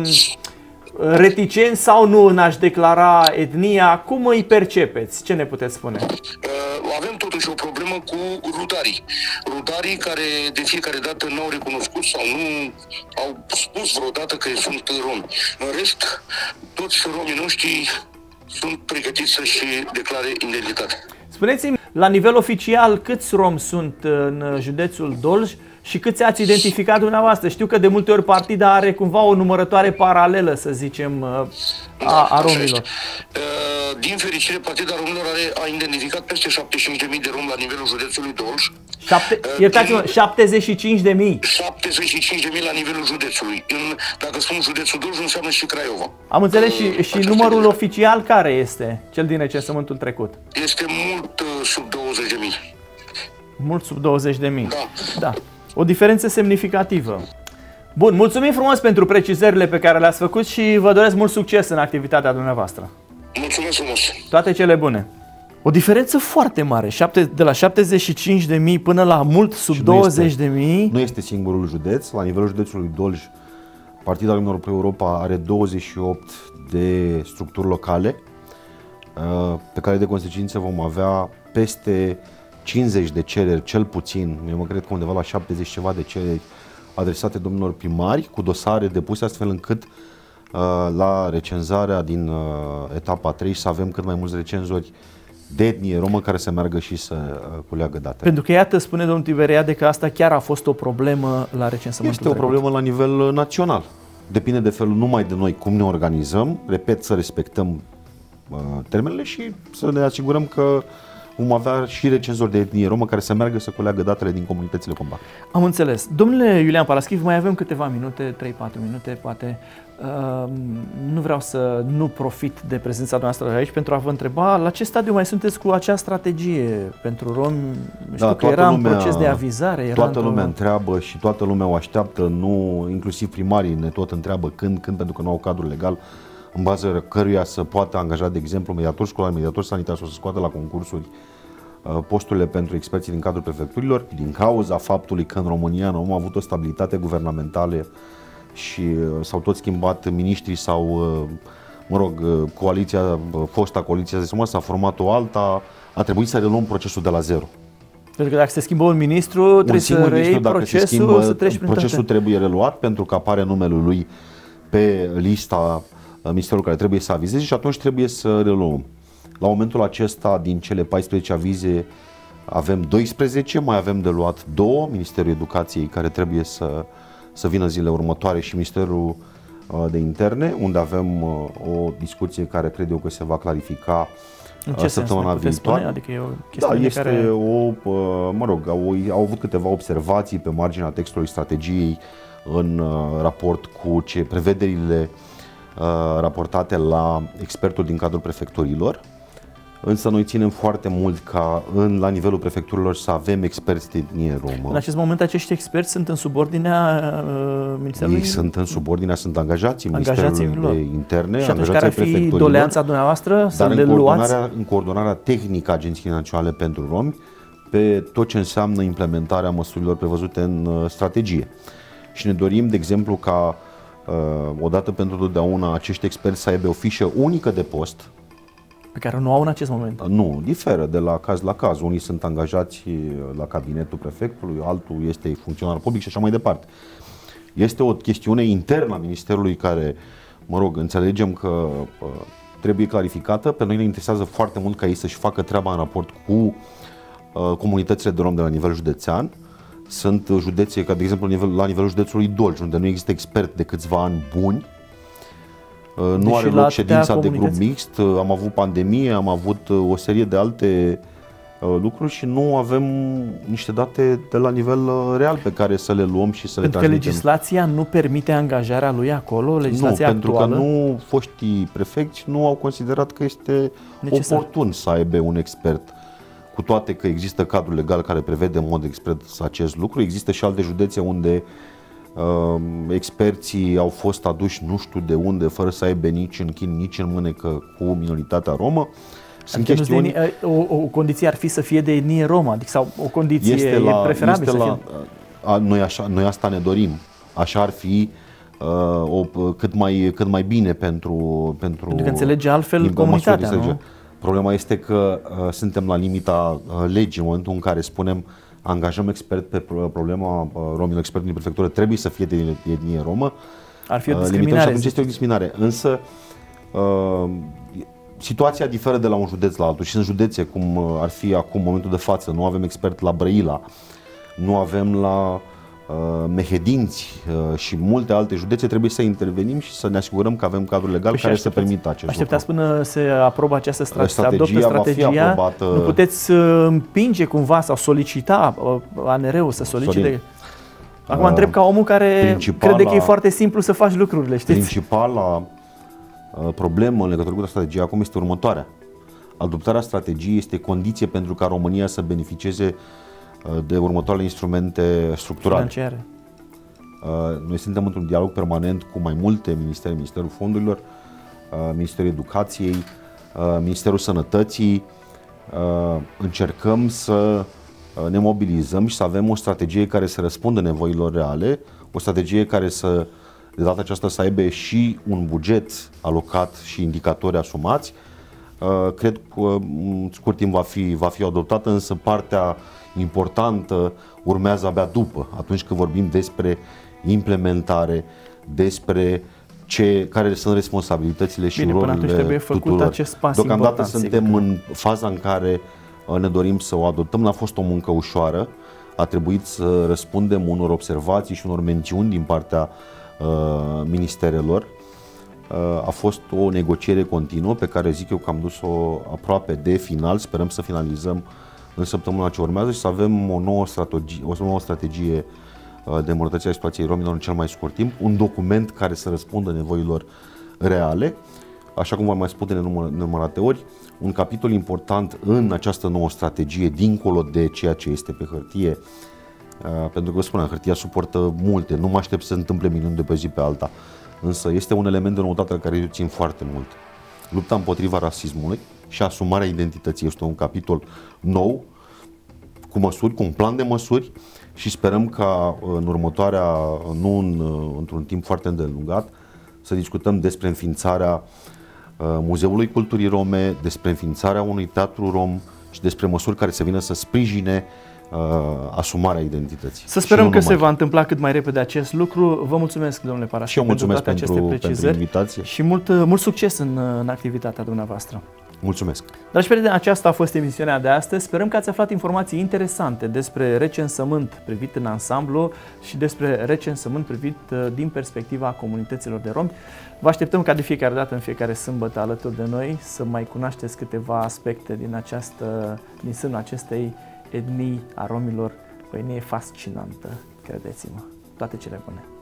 reticenți sau nu în a-și declara etnia? Cum îi percepeți? Ce ne puteți spune? Avem totuși o problemă cu rudarii. Rudarii care de fiecare dată n-au recunoscut sau nu au spus vreodată că sunt romi. În rest, toți romii noștri sunt pregătiți să-și declare identitatea. Spuneți-mi, la nivel oficial, câți romi sunt în județul Dolj și câți ați identificat dumneavoastră? Știu că de multe ori partida are cumva o numărătoare paralelă, să zicem, a, a romilor. Din fericire, Partida Romilor are, a identificat peste șaptezeci și cinci de mii de romi la nivelul județului Dolj. Șapte, iertați-mă, șaptezeci și cinci de mii. șaptezeci și cinci de mii la nivelul județului. În, dacă spun județul Dolj, înseamnă și Craiova. Am înțeles. Și, și numărul oficial care este? Cel din recensământul trecut? Este mult uh, sub douăzeci de mii. Mult sub douăzeci de mii. Da. Da. O diferență semnificativă. Bun, mulțumim frumos pentru precizările pe care le-ați făcut și vă doresc mult succes în activitatea dumneavoastră. Mulțumesc frumos! Toate cele bune! O diferență foarte mare, de la șaptezeci și cinci de mii până la mult sub douăzeci de mii. Nu este singurul județ. La nivelul județului Dolj, Partida Romilor Pro-Europa are douăzeci și opt de structuri locale, pe care de consecință vom avea peste cincizeci de cereri, cel puțin, eu mă cred că undeva la șaptezeci ceva de cereri adresate domnilor primari, cu dosare depuse astfel încât uh, la recenzarea din uh, etapa trei să avem cât mai mulți recenzori de etnie romă care să meargă și să uh, culeagă date. Pentru că iată, spune domnul Tiberiade că asta chiar a fost o problemă la recensământul Este o trecut. problemă la nivel național. Depinde de felul numai de noi cum ne organizăm, repet, să respectăm uh, termenele și să ne asigurăm că vom avea și recenzori de etnie romă care să meargă să culeagă datele din comunitățile combac. Am înțeles. Domnule Iulian Paraschiv, mai avem câteva minute, trei patru minute, poate. Uh, nu vreau să nu profit de prezența noastră aici pentru a vă întreba la ce stadiu mai sunteți cu acea strategie pentru romi. Știu Da, că era lumea, în proces de avizare. Era toată lumea întreabă și toată lumea o așteaptă, nu, inclusiv primarii ne tot întreabă când, când, pentru că nu au cadru legal în bază căruia să poată angaja, de exemplu, mediator școlar, mediator sanitar sau să scoată la concursuri posturile pentru experții din cadrul prefecturilor, din cauza faptului că în România nu am avut o stabilitate guvernamentală și s-au tot schimbat miniștrii sau, mă rog, coaliția, fosta coaliție, s-a format o alta, a trebuit să reluăm procesul de la zero. Pentru că dacă se schimbă un ministru, trebuie să reiei procesul, schimbă, să treci prin procesul toate. Trebuie reluat pentru că apare numele lui pe lista ministerul care trebuie să avizeze și atunci trebuie să reluăm. La momentul acesta, din cele paisprezece avize, avem doisprezece, mai avem de luat două, Ministerul Educației, care trebuie să, să vină zilele următoare, și Ministerul de Interne, unde avem o discuție care cred eu că se va clarifica în ce săptămâna sens, viitoare. Spune? Adică e o da, de este care... o, mă rog, au, au avut câteva observații pe marginea textului strategiei în uh, raport cu ce prevederile uh, raportate la expertul din cadrul prefecturilor. Însă noi ținem foarte mult ca în, la nivelul prefecturilor să avem experți de etnie romă. În acest moment acești experți sunt în subordinea uh, Ministerului? Ei sunt în subordinea, sunt angajații Ministerului de Interne, și atunci care ar fi doleanța dumneavoastră să le luați? În coordonarea tehnică a Agenției Naționale pentru Romi pe tot ce înseamnă implementarea măsurilor prevăzute în uh, strategie. Și ne dorim, de exemplu, ca uh, odată pentru totdeauna acești experți să aibă o fișă unică de post, pe care nu au în acest moment. Nu, diferă de la caz la caz. Unii sunt angajați la cabinetul prefectului, altul este funcționar public și așa mai departe. Este o chestiune internă a Ministerului care, mă rog, înțelegem că uh, trebuie clarificată. Pe noi ne interesează foarte mult ca ei să-și facă treaba în raport cu uh, comunitățile de rom de la nivel județean. Sunt județe, ca de exemplu la, nivel, la nivelul județului Dolj, unde nu există expert de câțiva ani buni. Nu deci are loc ședința de grup mixt, am avut pandemie, am avut o serie de alte uh, lucruri și nu avem niște date de la nivel uh, real pe care să le luăm și să pentru le transmitem. Pentru că legislația nu permite angajarea lui acolo, legislația nu, actuală? pentru că nu, foștii prefecți nu au considerat că este necesar, oportun să aibă un expert. Cu toate că există cadrul legal care prevede în mod expres acest lucru, există și alte județe unde Uh, experții au fost aduși nu știu de unde, fără să aibă nici în chin, nici în mânecă cu minoritatea romă. Sunt adică chestiuni... o, o condiție ar fi să fie de etnie romă, adică sau o condiție este la, preferabil este să la, fie... a, noi, așa, noi asta ne dorim. Așa ar fi uh, o, cât, mai, cât mai bine pentru... Pentru, pentru că înțelege altfel comunitatea, măsuri, nu? Problema este că uh, suntem la limita uh, legii, în momentul în care spunem angajăm expert pe problema romilor, expert din prefectură trebuie să fie de etnie romă. Ar fi o discriminare. Și atunci este o discriminare. Însă uh, situația diferă de la un județ la altul și sunt județe cum ar fi acum, în momentul de față, nu avem expert la Brăila, nu avem la uh, Mehedinți uh, și multe alte județe, trebuie să intervenim și să ne asigurăm că avem cadrul legal păi care să permită acest lucru. Așteptați până se aprobă această strategie, strategia, se adoptă strategia, va fi aprobată. Nu puteți împinge cumva sau solicita A N R-ul să solicite? Sorin. Acum uh, întreb ca omul care crede că e foarte simplu să faci lucrurile, știți? Principala uh, problemă în legătură cu strategia acum este următoarea. Adoptarea strategiei este condiție pentru ca România să beneficieze de următoarele instrumente structurale. Financiare. Noi suntem într-un dialog permanent cu mai multe ministere, Ministerul Fondurilor, Ministerul Educației, Ministerul Sănătății. Încercăm să ne mobilizăm și să avem o strategie care să răspundă nevoilor reale, o strategie care să, de data aceasta, să aibă și un buget alocat și indicatori asumați. Cred că în scurt timp va fi, va fi adoptată, însă partea importantă urmează abia după, atunci când vorbim despre implementare, despre ce, care sunt responsabilitățile și Bine, rolurile tuturor. Acest pas Deocamdată important, suntem sigur. în faza în care ne dorim să o adoptăm. N-a fost o muncă ușoară, a trebuit să răspundem unor observații și unor mențiuni din partea uh, ministerelor. Uh, a fost o negociere continuă pe care zic eu că am dus-o aproape de final. Sperăm să finalizăm în săptămâna ce urmează și să avem o nouă strategie, o nouă strategie de îmbunătățire a situației romilor în cel mai scurt timp, un document care să răspundă nevoilor reale. Așa cum v-am mai spus de nenumărate ori, un capitol important în această nouă strategie, dincolo de ceea ce este pe hârtie, pentru că vă spuneam, hârtia suportă multe, nu mă aștept să se întâmple minuni de pe zi pe alta, însă este un element de noutate la care eu țin foarte mult. Lupta împotriva rasismului și asumarea identității este un capitol nou, cu măsuri, cu un plan de măsuri și sperăm ca în următoarea, nu în, într-un timp foarte îndelungat, să discutăm despre înființarea Muzeului Culturii Rome, despre înființarea unui teatru rom și despre măsuri care să vină să sprijine uh, asumarea identității. Să sperăm că se va întâmpla cât mai repede acest lucru. Vă mulțumesc, domnule Paraschivă, pentru toate aceste precizări pentru invitație. Și mult, mult succes în, în activitatea dumneavoastră. Mulțumesc! Dragi prieteni, aceasta a fost emisiunea de astăzi. Sperăm că ați aflat informații interesante despre recensământ privit în ansamblu și despre recensământ privit din perspectiva comunităților de romi. Vă așteptăm ca de fiecare dată, în fiecare sâmbătă, alături de noi, să mai cunoașteți câteva aspecte din, această, din sânul acestei etnii a romilor, o etnie fascinantă, credeți-mă. Toate cele bune!